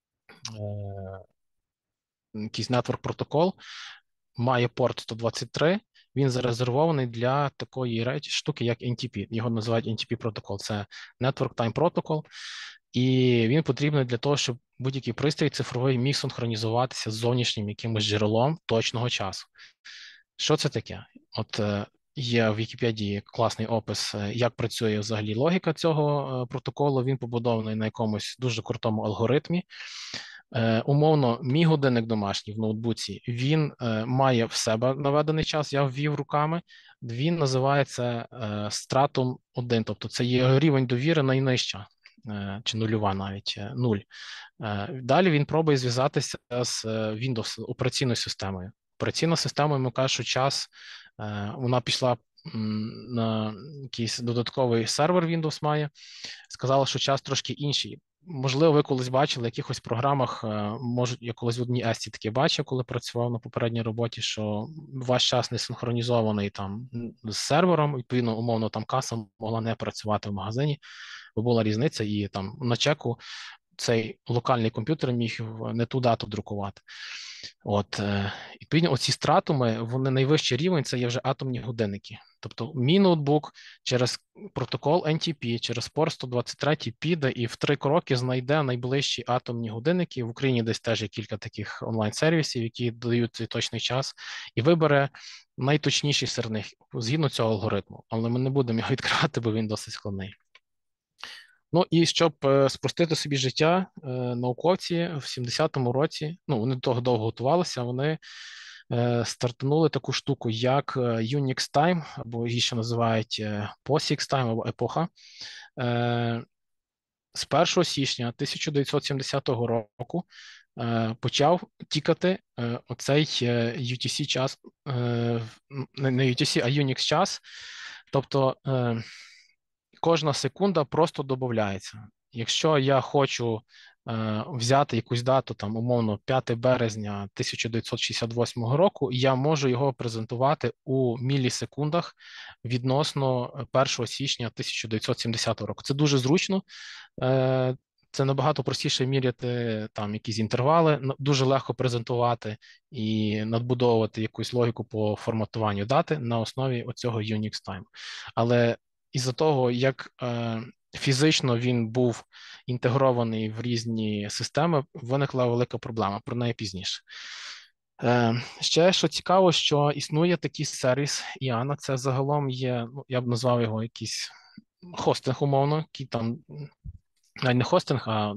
якийсь network протокол, має порт сто двадцять три, він зарезервований для такої речі, штуки, як ен ті пі. Його називають ен ті пі протокол. Це Network Time Protocol, і він потрібний для того, щоб будь-який пристрій цифровий міг синхронізуватися з зовнішнім якимось джерелом точного часу. Що це таке? От є в Вікіпедії класний опис, як працює взагалі логіка цього протоколу. Він побудований на якомусь дуже крутому алгоритмі. Е, умовно, мій годинник домашній в ноутбуці, він е, має в себе наведений час, я ввів руками, він називається е, Stratum один, тобто це є рівень довіри найнижча, е, чи нульова навіть, е, нуль. Е, далі він пробує зв'язатися з Windows операційною системою. Операційна система йому каже, що час, е, вона пішла м, на якийсь додатковий сервер Windows має, сказала, що час трошки інший. Можливо, ви колись бачили в якихось програмах, може, я колись в одній Есті таке бачив, коли працював на попередній роботі, що ваш час не синхронізований там з сервером, відповідно, умовно, там каса могла не працювати в магазині, бо була різниця, і там на чеку цей локальний комп'ютер міг не ту дату друкувати. От, відповідно, оці стратуми, вони найвищий рівень, це є вже атомні годинники. Тобто мій ноутбук через протокол ен ті пі, через порт сто двадцять три піде і в три кроки знайде найближчі атомні годинники. В Україні десь теж є кілька таких онлайн-сервісів, які дають цей точний час, і вибере найточніший серед них, згідно цього алгоритму. Але ми не будемо його відкривати, бо він досить складний. Ну і щоб е, спростити собі життя, е, науковці в сімдесятому році, ну вони до того довго готувалися, вони е, стартанули таку штуку, як Unix Time, або її ще називають е, POSIX Time, або епоха. Е, з першого січня тисяча дев'ятсот сімдесятого року е, почав тікати е, оцей е, ю ті сі час, е, не ю ті сі, а Unix час, тобто е, кожна секунда просто додається. Якщо я хочу е, взяти якусь дату, там, умовно, п'яте березня тисяча дев'ятсот шістдесят восьмого року, я можу його презентувати у мілісекундах відносно першого січня тисяча дев'ятсот сімдесятого року. Це дуже зручно. Е, Це набагато простіше міряти там якісь інтервали, дуже легко презентувати і надбудовувати якусь логіку по форматуванню дати на основі оцього Unix Time. Але із-за того, як е, фізично він був інтегрований в різні системи, виникла велика проблема, про неї пізніше. Е, Ще, що цікаво, що існує такий сервіс Іана, це загалом є, ну, я б назвав його якийсь хостинг, умовно, який там, навіть не хостинг, а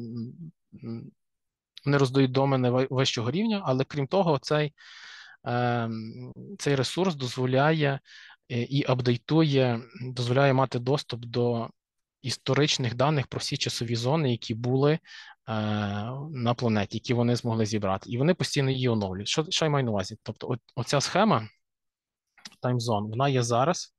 вони роздають домени вищого рівня, але крім того, цей, е, цей ресурс дозволяє і апдейтує, дозволяє мати доступ до історичних даних про всі часові зони, які були е, на планеті, які вони змогли зібрати. І вони постійно її оновлюють. Що, що я маю на увазі? Тобто, от, оця схема таймзон, вона є зараз,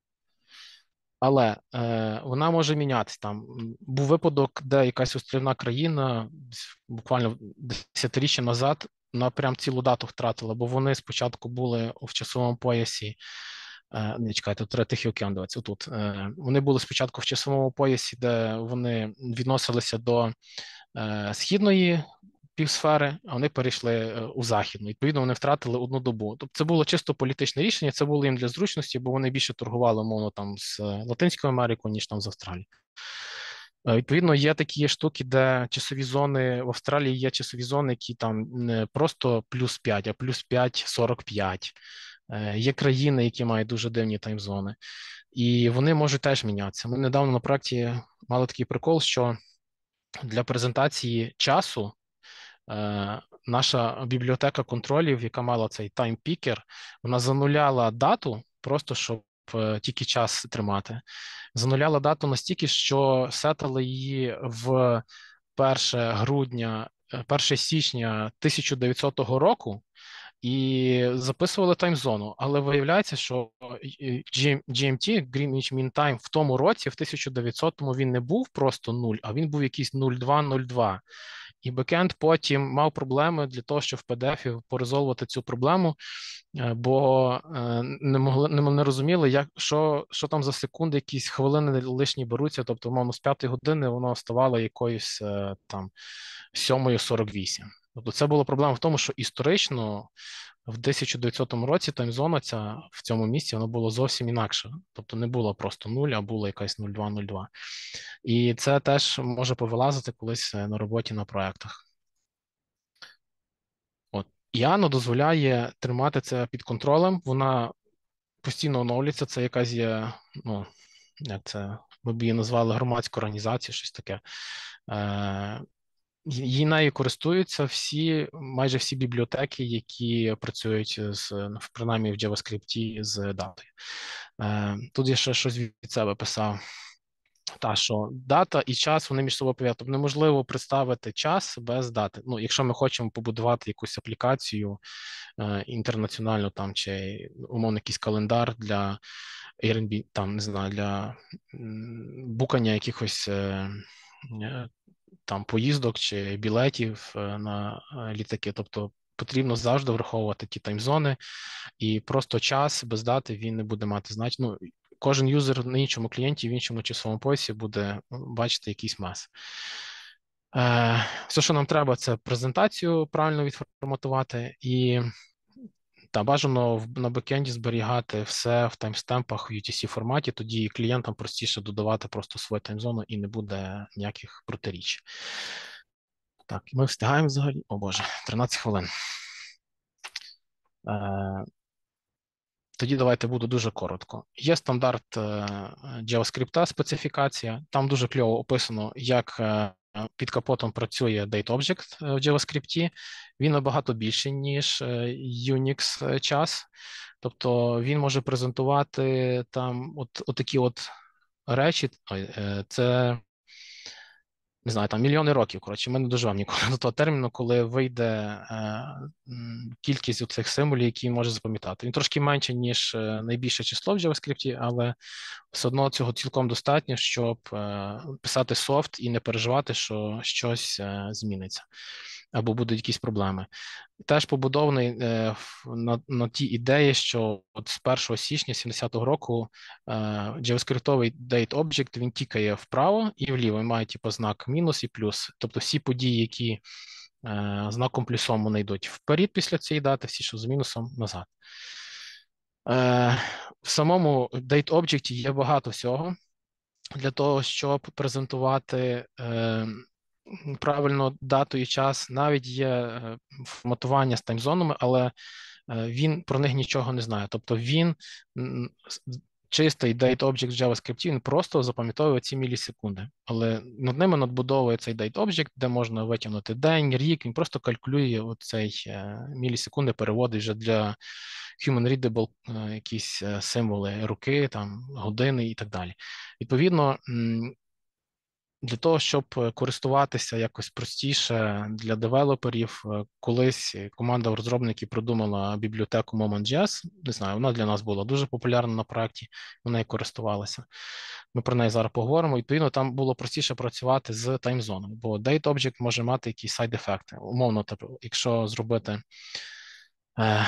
але е, вона може мінятися. Там був випадок, де якась острівна країна буквально десятиріччя назад вона прям цілу дату втратила, бо вони спочатку були в часовому поясі. Е, не чекайте, тут треба Тихий океан дивитися. Отут. Е, вони були спочатку в часовому поясі, де вони відносилися до е, східної півсфери, а вони перейшли е, у західну. Відповідно, вони втратили одну добу. Тобто це було чисто політичне рішення, це було їм для зручності, бо вони більше торгували, мовно, там з Латинською Америкою, ніж там з Австралією. Е, Відповідно, є такі штуки, де часові зони в Австралії є часові зони, які там не просто плюс п'ять, а плюс п'ять сорок п'ять. Е, Є країни, які мають дуже дивні таймзони, і вони можуть теж мінятися. Ми недавно на проєкті мали такий прикол, що для презентації часу е, наша бібліотека контролів, яка мала цей таймпікер, вона зануляла дату, просто щоб е, тільки час тримати. Зануляла дату настільки, що сетали її в перше грудня, е, перше січня тисяча дев'ятсотого року, і записували таймзону. Але виявляється, що джі ем ті, Greenwich Mean Time, в тому році, в тисяча дев'ятсотому, він не був просто нуль, а він був якийсь нуль два нуль два. І бекенд потім мав проблеми для того, щоб в пі ді ефі порезолвувати цю проблему, бо не могли не, не розуміли, як що, що там за секунди, якісь хвилини лишні беруться. Тобто, мовно, з п'ятої години воно ставало якоюсь там сьомою сорок вісім. Тобто, це була проблема в тому, що історично в тисяча дев'ятсотому році таймзона ця в цьому місці вона була зовсім інакша. Тобто не було просто нуль, а була якась нуль два нуль два. І це теж може повилазити колись на роботі на проєктах. От. Іано дозволяє тримати це під контролем, вона постійно оновлюється, це якась є, ну, як це, ми б її назвали громадською організацією, щось таке. Е, Її нею користуються всі, майже всі бібліотеки, які працюють з, принаймні в JavaScript з датою. Е, Тут я ще щось від себе писав. Та, що дата і час, вони між собою пов'язані. Тобто неможливо представити час без дати. Ну, якщо ми хочемо побудувати якусь аплікацію е, інтернаціональну там, чи умовно якийсь календар для Airbnb, там, не знаю, для м, букання якихось е, е, там поїздок чи білетів е, на е, літаки. Тобто потрібно завжди враховувати ті таймзони, і просто час без дати він не буде мати значення. Ну, кожен юзер на іншому клієнті в іншому часовому поясі буде бачити якийсь мес. Е, Все, що нам треба, це презентацію правильно відформатувати, і та бажано в, на бекенді зберігати все в таймстемпах в ю ті сі форматі, тоді клієнтам простіше додавати просто свою таймзону і не буде ніяких протиріч. Так, ми встигаємо взагалі. О Боже, тринадцять хвилин. Е, Тоді давайте буду дуже коротко. Є стандарт е, JavaScript специфікація. Там дуже кльово описано, як е, під капотом працює DateObject в JavaScript. Він набагато більший, ніж е, Unix час. Тобто він може презентувати там от, от такі от речі. Е, це не знаю, там мільйони років. Коротше, ми не доживемо ніколи до того терміну, коли вийде е, кількість цих символів, які він може запам'ятати. Він трошки менше, ніж е, найбільше число в JavaScript, але все одно цього цілком достатньо, щоб е, писати софт і не переживати, що щось е, зміниться або будуть якісь проблеми. Теж побудований е, на, на тій ідеї, що от з першого січня сімдесятого року е, JavaScript-овий DateObject, він тікає вправо і вліво, він має типу, знак мінус і плюс. Тобто всі події, які е, знаком плюсом вони йдуть вперед після цієї дати, всі, що з мінусом, назад. Е, В самому DateObject є багато всього. для того, щоб презентувати е, правильно дату і час, навіть є е, форматування з таймзонами, але е, він про них нічого не знає. Тобто він м, с- чистий date-object в JavaScript, він просто запам'ятовує ці мілісекунди. Але над ними надбудовує цей date-object, де можна витягнути день, рік, він просто калькулює оцей е, мілісекунди, переводить вже для human readable е, якісь е, символи руки, там, години і так далі. Відповідно, м, для того, щоб е, користуватися якось простіше для девелоперів, е, колись команда розробників придумала бібліотеку Moment.js. Не знаю, вона для нас була дуже популярна на проєкті, ми нею користувалися. Ми про неї зараз поговоримо. Відповідно, там було простіше працювати з таймзоном, бо date-object може мати якісь сайд-ефекти. Умовно, тобто, якщо зробити. Е,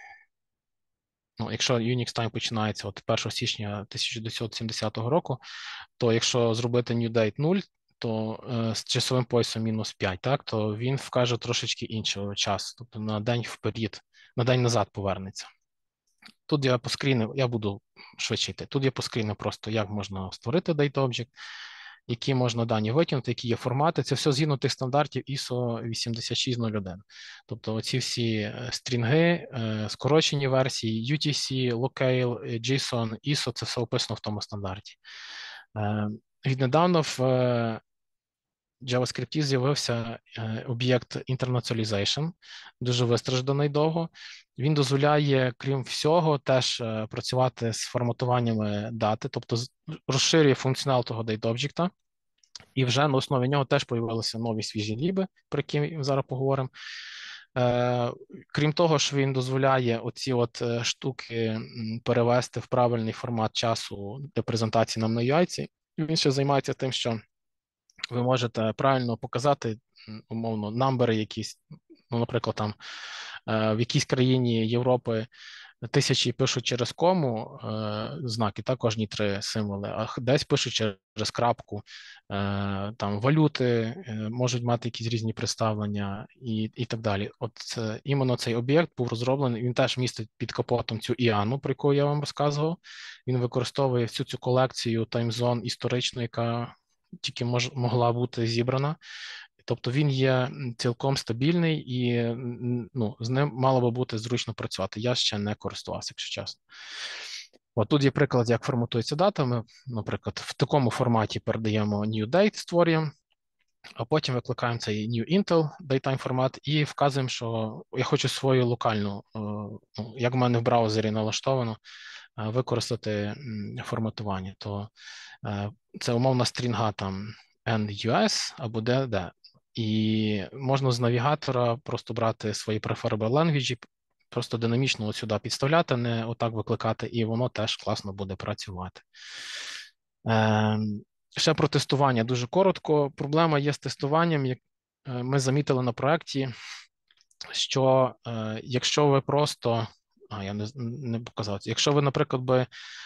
Ну, якщо Unix Time починається от першого січня тисяча дев'ятсот сімдесятого року, то якщо зробити new date нуль, то е, з часовим поясом мінус п'ять, так, то він вкаже трошечки інший час, тобто на день вперед, на день назад повернеться. Тут я поскрінив, я буду швидше йти. Тут я поскрінив просто, як можна створити date object, які можна дані витягнути, які є формати. Це все згідно тих стандартів ISO вісімдесят шість нуль один. Тобто оці всі е, стрінги, е, скорочені версії, ю ті сі, Locale, е, JSON, ISO, це все описано в тому стандарті. Е, Віднедавна в е, JavaScript з'явився е, об'єкт Internationalization, дуже вистражданий довго. Він дозволяє, крім всього, теж е, працювати з форматуваннями дати, тобто з- розширює функціонал того date-об'єкта, і вже на основі нього теж появилися нові свіжі ліби, про які ми зараз поговоримо. Е, Крім того, що він дозволяє оці от е, штуки м, перевести в правильний формат часу для презентації нам на ю ай-ці, він ще займається тим, що ви можете правильно показати, м, умовно, намбери якісь, ну, наприклад, там е, в якійсь країні Європи тисячі пишуть через кому е, знаки, та кожні три символи, а х- десь пишуть через крапку, е, там валюти е, можуть мати якісь різні представлення і, і так далі. От е, іменно цей об'єкт був розроблений, він теж містить під капотом цю іану, про яку я вам розказував. Він використовує всю цю колекцію таймзон історичну, яка тільки мож, могла бути зібрана. Тобто він є цілком стабільний і ну, з ним мало би бути зручно працювати. Я ще не користувався, якщо чесно. От тут є приклад, як форматується дата. Ми, наприклад, в такому форматі передаємо new date, створюємо, а потім викликаємо цей new Intel datetime формат і вказуємо, що я хочу свою локальну, ну, як в мене в браузері налаштовано, використати форматування. То це умовна стрінга там ен ю ес або де де. І можна з навігатора просто брати свої preferable language, просто динамічно от сюди підставляти, не отак викликати, і воно теж класно буде працювати. Е, Ще про тестування дуже коротко. Проблема є з тестуванням, як ми замітили на проєкті, що е, якщо ви просто, а я не, не показав, якщо ви, наприклад, би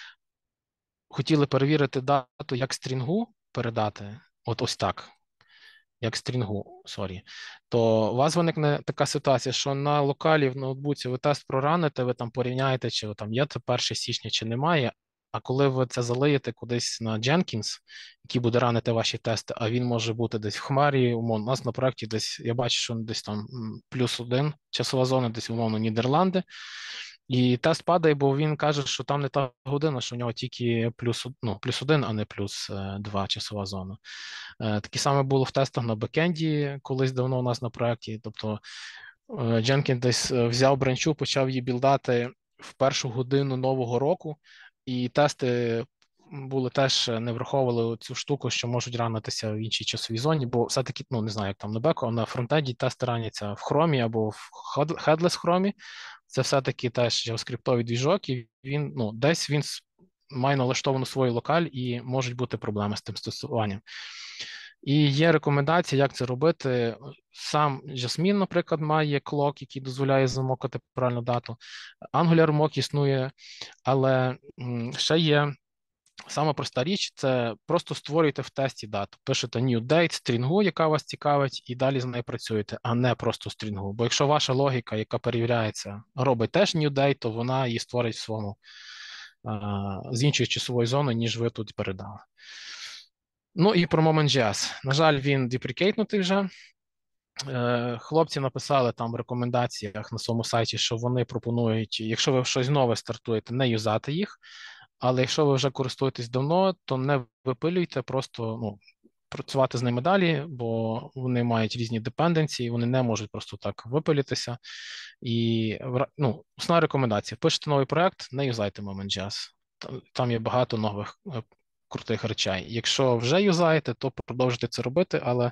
хотіли перевірити дату як стрінгу передати, от ось так, як стрінгу, сорі, то у вас виникне така ситуація, що на локалі в ноутбуці ви тест прораните, ви там порівняєте, чи там є це перше січня, чи немає. А коли ви це залиєте кудись на Jenkins, який буде ранити ваші тести, а він може бути десь в Хмарі, умовно, у нас на проєкті десь, я бачу, що десь там м, плюс один часова зона, десь, умовно, Нідерланди. І тест падає, бо він каже, що там не та година, що у нього тільки плюс, ну, плюс один, а не плюс е, два часова зона. Е, Таке саме було в тестах на бекенді колись давно у нас на проєкті. Тобто е, Jenkins десь е, взяв бренчу, почав її білдати в першу годину нового року, і тести були теж е, не враховували цю штуку, що можуть ранитися в іншій часовій зоні, бо все-таки, ну не знаю, як там на беку, а на фронтенді тести раняться в хромі або в headless хромі. Це все-таки теж JavaScript двіжок, і він, ну, десь він має налаштовану свою локаль і можуть бути проблеми з тим стосуванням. І є рекомендація, як це робити. Сам Jasmine, наприклад, має клок, який дозволяє замокати правильну дату. Angular mock існує, але ще є сама проста річ, це просто створюєте в тесті дату. Пишете new date, стрінгу, яка вас цікавить, і далі з нею працюєте, а не просто стрінгу. Бо якщо ваша логіка, яка перевіряється, робить теж new date, то вона її створить в своєму з іншої часової зони, ніж ви тут передали. Ну і про Moment.js. На жаль, він депрікейтнутий вже. Хлопці написали там в рекомендаціях на своєму сайті, що вони пропонують, якщо ви щось нове стартуєте, не юзати їх. Але якщо ви вже користуєтесь давно, то не випилюйте, просто ну, працювати з ними далі, бо вони мають різні депенденції, вони не можуть просто так випилитися. І ну, основна рекомендація: пишете новий проект, не юзайте Moment.js. Там є багато нових крутих речей. Якщо вже юзаєте, то продовжуйте це робити, але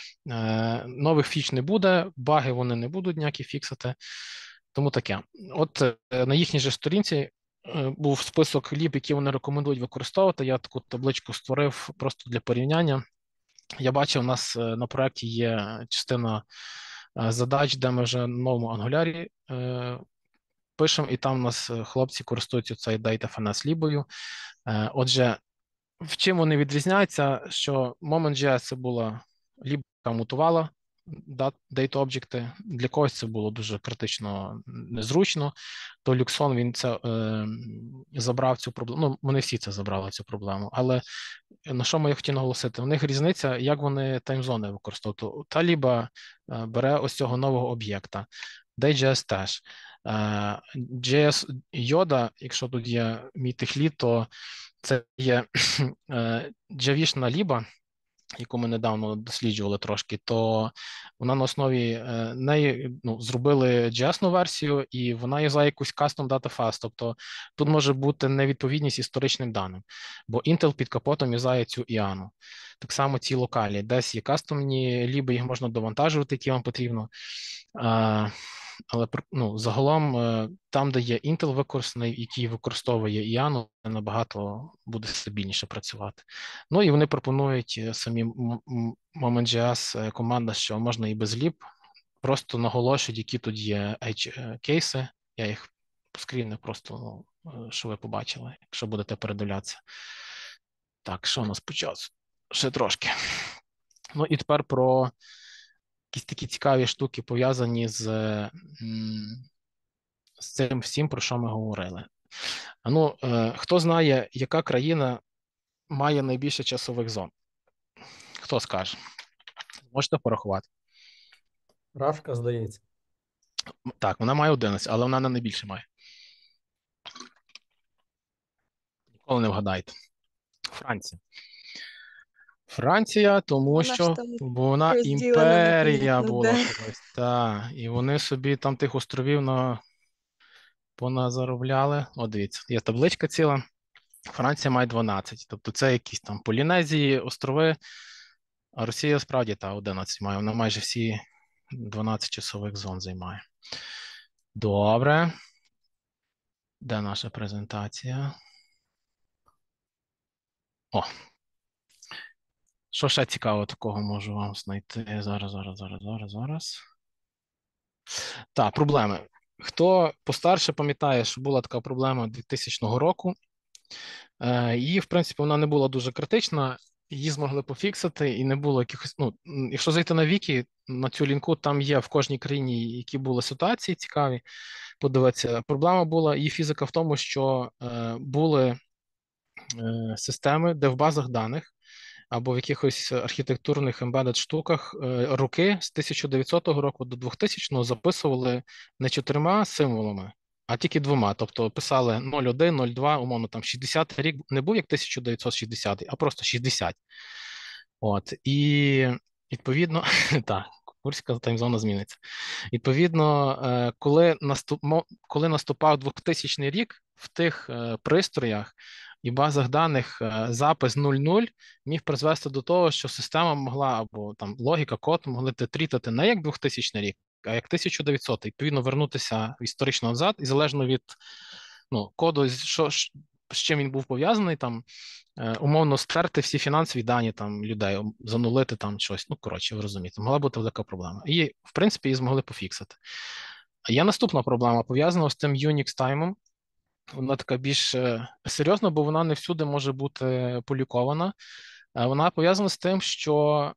е, нових фіч не буде, баги вони не будуть ніякі фіксити. Тому таке. От е, на їхній же сторінці був список ліб, які вони рекомендують використовувати. Я таку табличку створив просто для порівняння. Я бачив, у нас на проєкті є частина задач, де ми вже на новому ангулярі е, пишемо, і там у нас хлопці користуються цією DataFNS лібою. Е, отже, в чим вони відрізняються, що Moment.js це була ліб, яка мутувала дата-об'єкти. Для когось це було дуже критично незручно, то Люксон він це е, забрав цю проблему. Ну, вони всі це забрали, цю проблему. Але на що я хотів наголосити? У них різниця, як вони таймзони використовують. Та ліба е, бере ось цього нового об'єкта, Day.js теж. Е, джей ес Yoda, якщо тут є мій техлід, то це є е, джавішна ліба, яку ми недавно досліджували трошки, то вона на основі е, неї ну, зробили джей ес-ну версію, і вона є за якусь custom data fast, тобто тут може бути невідповідність історичним даним, бо Intel під капотом юзає цю іану. Так само ці локалі, десь є кастомні ліби, їх можна довантажувати, які вам потрібно. А, але ну, загалом там, де є Intel використаний, який використовує іану, набагато буде стабільніше працювати. Ну і вони пропонують самі Moment.js команда, що можна і без ліб, просто наголошують, які тут є edge-кейси. Я їх поскрінив просто, ну, що ви побачили, якщо будете передивлятися. Так, що у нас по часу? Ще трошки. Ну і тепер про якісь такі цікаві штуки пов'язані з, з цим всім, про що ми говорили. Ну, е, хто знає, яка країна має найбільше часових зон? Хто скаже? Можете порахувати? Рашка, здається. Так, вона має одинадцять, але вона не найбільше має. Ніколи не вгадаєте. Франція. Франція, тому Вона що там вона розділена імперія непонятно була де. колись. Так, і вони собі там тих островів на... поназаробляли. О, дивіться, є табличка ціла. Франція має дванадцять. Тобто це якісь там Полінезії, острови, а Росія справді та одинадцять має. Вона майже всі дванадцять часових зон займає. Добре. Де наша презентація? О. Що ще цікавого такого можу вам знайти? Зараз, зараз, зараз, зараз, зараз. Так, проблеми. Хто постарше пам'ятає, що була така проблема дві тисячного року. Її, в принципі, вона не була дуже критична, її змогли пофіксити, і не було якихось. Ну, якщо зайти на Вікі, на цю лінку, там є в кожній країні, які були ситуації цікаві. Подивитися. Проблема була, її фізика в тому, що е, були е, системи, де в базах даних або в якихось архітектурних embedded штуках е, роки з тисяча дев'ятсотого року до двохтисячного записували не чотирма символами, а тільки двома. Тобто писали нуль один, нуль два, умовно, там шістдесятий рік не був як тисяча дев'ятсот шістдесятий, а просто шістдесят. От. І відповідно, так, курська таймзона зміниться. Відповідно, е, коли наступ, коли наступав двохтисячний рік, в тих е, пристроях і базах даних е, запис нуль нуль міг призвести до того, що система могла, або там логіка, код могли трітати не як двохтисячний рік, а як тисяча дев'ятсотий. Відповідно, вернутися історично назад, і залежно від ну, коду, що, з чим він був пов'язаний, там умовно стерти всі фінансові дані там людей, занулити там щось. Ну, коротше, ви розумієте, могла бути велика проблема. І, в принципі, її змогли пофіксити. Є наступна проблема, пов'язана з тим Unix таймом. Вона така більш серйозна, бо вона не всюди може бути полікована. Вона пов'язана з тим, що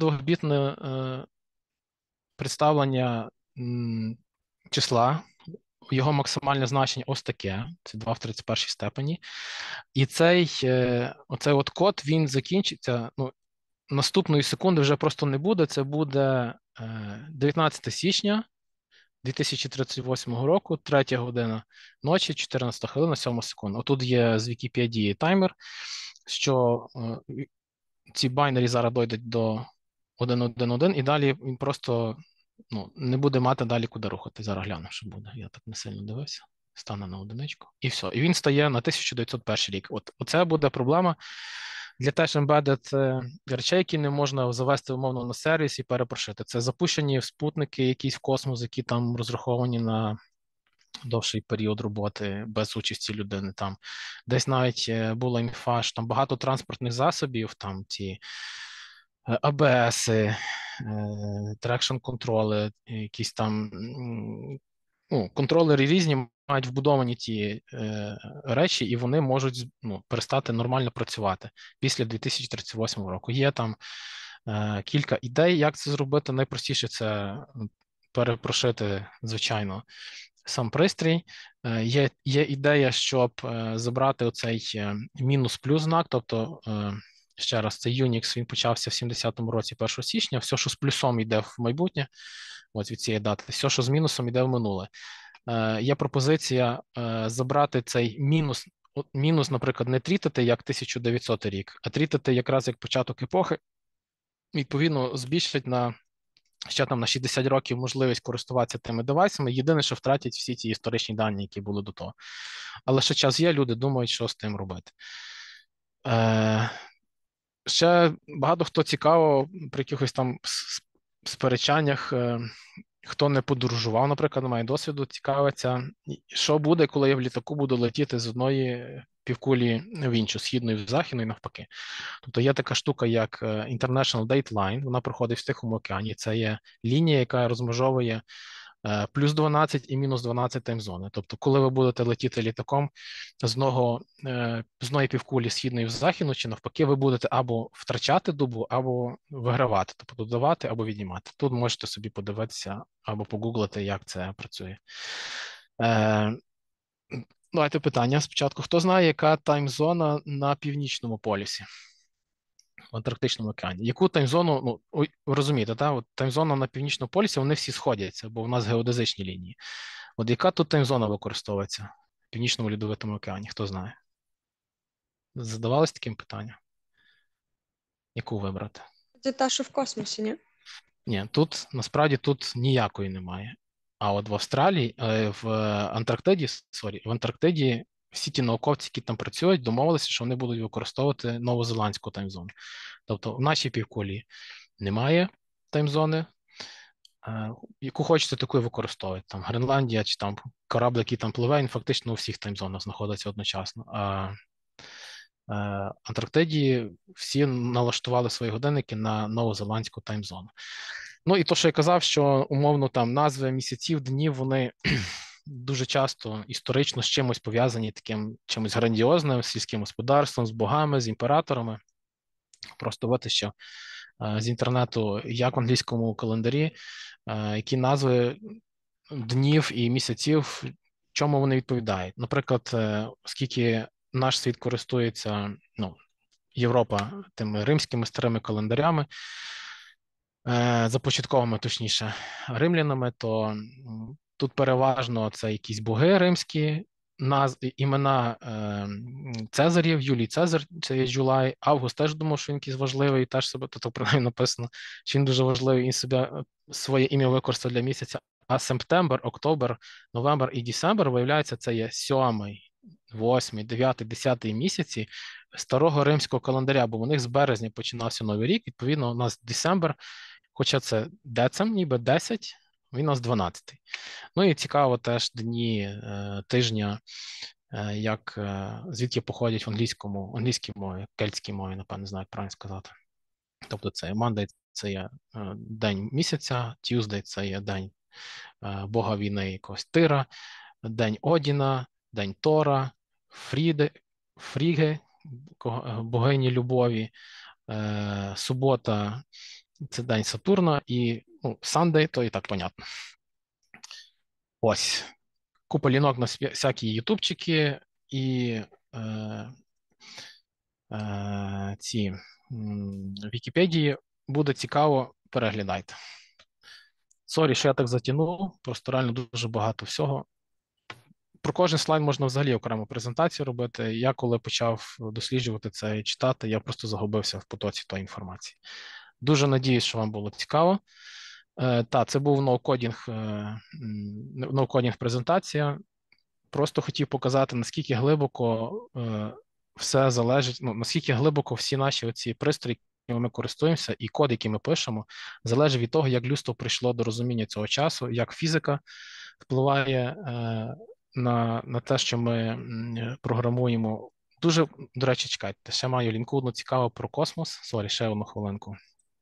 тридцятидвобітне представлення числа його максимальне значення ось таке, це два в тридцять першій степені. І цей, оцей от код, він закінчиться, ну, наступної секунди вже просто не буде, це буде дев'ятнадцяте січня дві тисячі тридцять восьмого року, третя година ночі, чотирнадцята хвилина, сьома секунда. Отут є з Вікіпедії таймер, що ці байнері зараз дойдуть до один один один, і далі він просто, ну, не буде мати далі куди рухати. Зараз гляну, що буде. Я так не сильно дивився. Стане на одиничку. І все. І він стає на тисяча дев'ятсот перший рік. От оце буде проблема для теж embedded речей, які не можна завести умовно на сервіс і перепрошити. Це запущені спутники якісь в космос, які там розраховані на довший період роботи без участі людини. Там десь навіть була інфа, що там багато транспортних засобів, там ті а бе еси, трекшн контроли, якісь там, ну, контролери різні мають вбудовані ті е, речі, і вони можуть, ну, перестати нормально працювати після дві тисячі тридцять восьмого року. Є там е, кілька ідей, як це зробити. Найпростіше це перепрошити, звичайно, сам пристрій. Е, є, є ідея, щоб е, забрати оцей е, мінус-плюс знак, тобто е, ще раз, це Unix, він почався в сімдесятому році, першого січня, все, що з плюсом йде в майбутнє, от від цієї дати, все, що з мінусом йде в минуле. Е, є пропозиція е, забрати цей мінус, мінус, наприклад, не трітити як тисяча дев'ятсотий рік, а трітити якраз як початок епохи, відповідно, збільшить на ще там на шістдесят років можливість користуватися тими девайсами. Єдине, що втратять всі ці історичні дані, які були до того. Але ще час є, люди думають, що з тим робити. Е, Ще багато хто цікаво при якихось там сперечаннях, хто не подорожував, наприклад, має досвіду, цікавиться, що буде, коли я в літаку буду летіти з одної півкулі в іншу, східної в західну і навпаки. Тобто є така штука, як International Dateline, вона проходить в Тихому океані. Це є лінія, яка розмежовує плюс дванадцять і мінус дванадцять таймзони. Тобто, коли ви будете летіти літаком з одного, з одної півкулі східної в західну, чи навпаки, ви будете або втрачати добу, або вигравати, тобто додавати або віднімати. Тут можете собі подивитися або погуглити, як це працює. Е, Давайте питання спочатку. Хто знає, яка таймзона на північному полюсі? В Антарктичному океані. Яку таймзону, ну, ви розумієте, так? От таймзона на північному полюсі, вони всі сходяться, бо в нас геодезичні лінії. От яка тут таймзона використовується в Північному Льодовитому океані? Хто знає? Задавались таким питанням? Яку вибрати? Це та, що в космосі, ні? Ні, тут, насправді, тут ніякої немає. А от в Австралії, в Антарктиді, сорі, в Антарктиді всі ті науковці, які там працюють, домовилися, що вони будуть використовувати новозеландську таймзону. Тобто в нашій півкулі немає таймзони, яку хочете, таку і використовують. Там Гренландія чи там корабль, який там пливе, він фактично у всіх таймзонах знаходиться одночасно. А в Антарктиді всі налаштували свої годинники на новозеландську таймзону. Ну і то, що я казав, що умовно там назви місяців, днів, вони дуже часто історично з чимось пов'язані, таким чимось грандіозним, з сільським господарством, з богами, з імператорами. Просто от що з інтернету, як в англійському календарі, які назви днів і місяців, чому вони відповідають. Наприклад, оскільки наш світ користується, ну, Європа тими римськими старими календарями, започатковими, точніше, римлянами, то тут переважно це якісь боги римські, наз... імена е... Цезарів, Юлій Цезар, це є Жулай, Август теж думав, що він якийсь важливий, теж себе, то принаймні написано, що він дуже важливий, він себе, своє ім'я використав для місяця, а Септембр, Октобер, Новембр і Десембр, виявляється, це є сьомий, восьмий, дев'ятий, десятий місяці старого римського календаря, бо у них з березня починався Новий рік, відповідно, у нас Десембр, хоча це децем, ніби десять, він у нас дванадцятий. Ну і цікаво теж дні е, тижня, е, як, е, звідки походять в англійському, англійській мові, кельтській мові, напевно, не знаю, як правильно сказати. Тобто це Monday – це є е, день місяця, Tuesday – це є день е, бога війни якогось Тира, день Одіна, день Тора, Фріди, Фріги, богині любові, е, субота – це день Сатурна, і, ну, Sunday, то і так понятно. Ось. купа лінок на всякі ютубчики і е, е, ці м, Вікіпедії. Буде цікаво, переглядайте. Сорі, що я так затягнув, просто реально дуже багато всього. Про кожен слайд можна взагалі окрему презентацію робити. Я коли почав досліджувати це і читати, я просто загубився в потоці тої інформації. Дуже надіюсь, що вам було цікаво. Е, та, це був ноу-кодінг, е, ноу-кодінг презентація. Просто хотів показати, наскільки глибоко е, все залежить, ну, наскільки глибоко всі наші оці пристрої, якими ми користуємося, і код, який ми пишемо, залежить від того, як людство прийшло до розуміння цього часу, як фізика впливає е, на, на те, що ми м, програмуємо. Дуже, до речі, чекайте, ще маю лінку одну цікаву про космос. Сорі, ще одну хвилинку.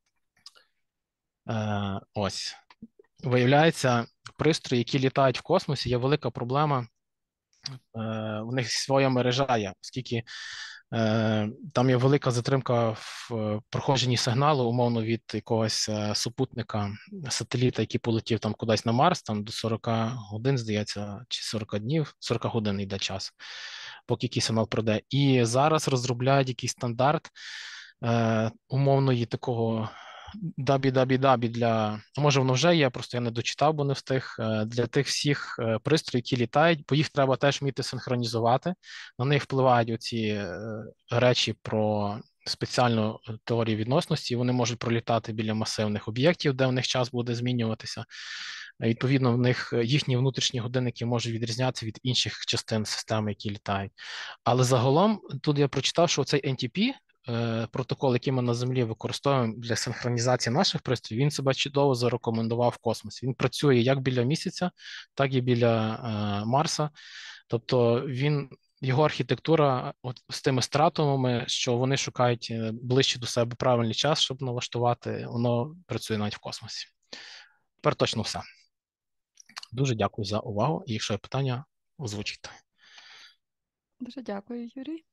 Е, ось. Виявляється, пристрої, які літають в космосі, є велика проблема. Е, в них своя мережа є, оскільки е, там є велика затримка в е, проходженні сигналу, умовно, від якогось е, супутника, сателіта, який полетів там кудись на Марс, там до сорок годин, здається, чи сорок днів, сорок годин йде час, поки якийсь сигнал пройде. І зараз розробляють якийсь стандарт е, умовної такого дабі-дабі-дабі для, може воно вже є, просто я не дочитав, бо не встиг, е, для тих всіх е, пристроїв, які літають, бо їх треба теж вміти синхронізувати, на них впливають оці е, речі про спеціальну теорію відносності, вони можуть пролітати біля масивних об'єктів, де в них час буде змінюватися. Відповідно, в них їхні внутрішні годинники можуть відрізнятися від інших частин системи, які літають. Але загалом, тут я прочитав, що цей ен ті пі, протокол, який ми на Землі використовуємо для синхронізації наших пристроїв, він себе чудово зарекомендував в космосі. Він працює як біля місяця, так і біля е, Марса. Тобто він, його архітектура от з тими стратумами, що вони шукають ближче до себе правильний час, щоб налаштувати, воно працює навіть в космосі. Тепер точно все. Дуже дякую за увагу. І якщо є питання, озвучуйте. Дуже дякую, Юрій.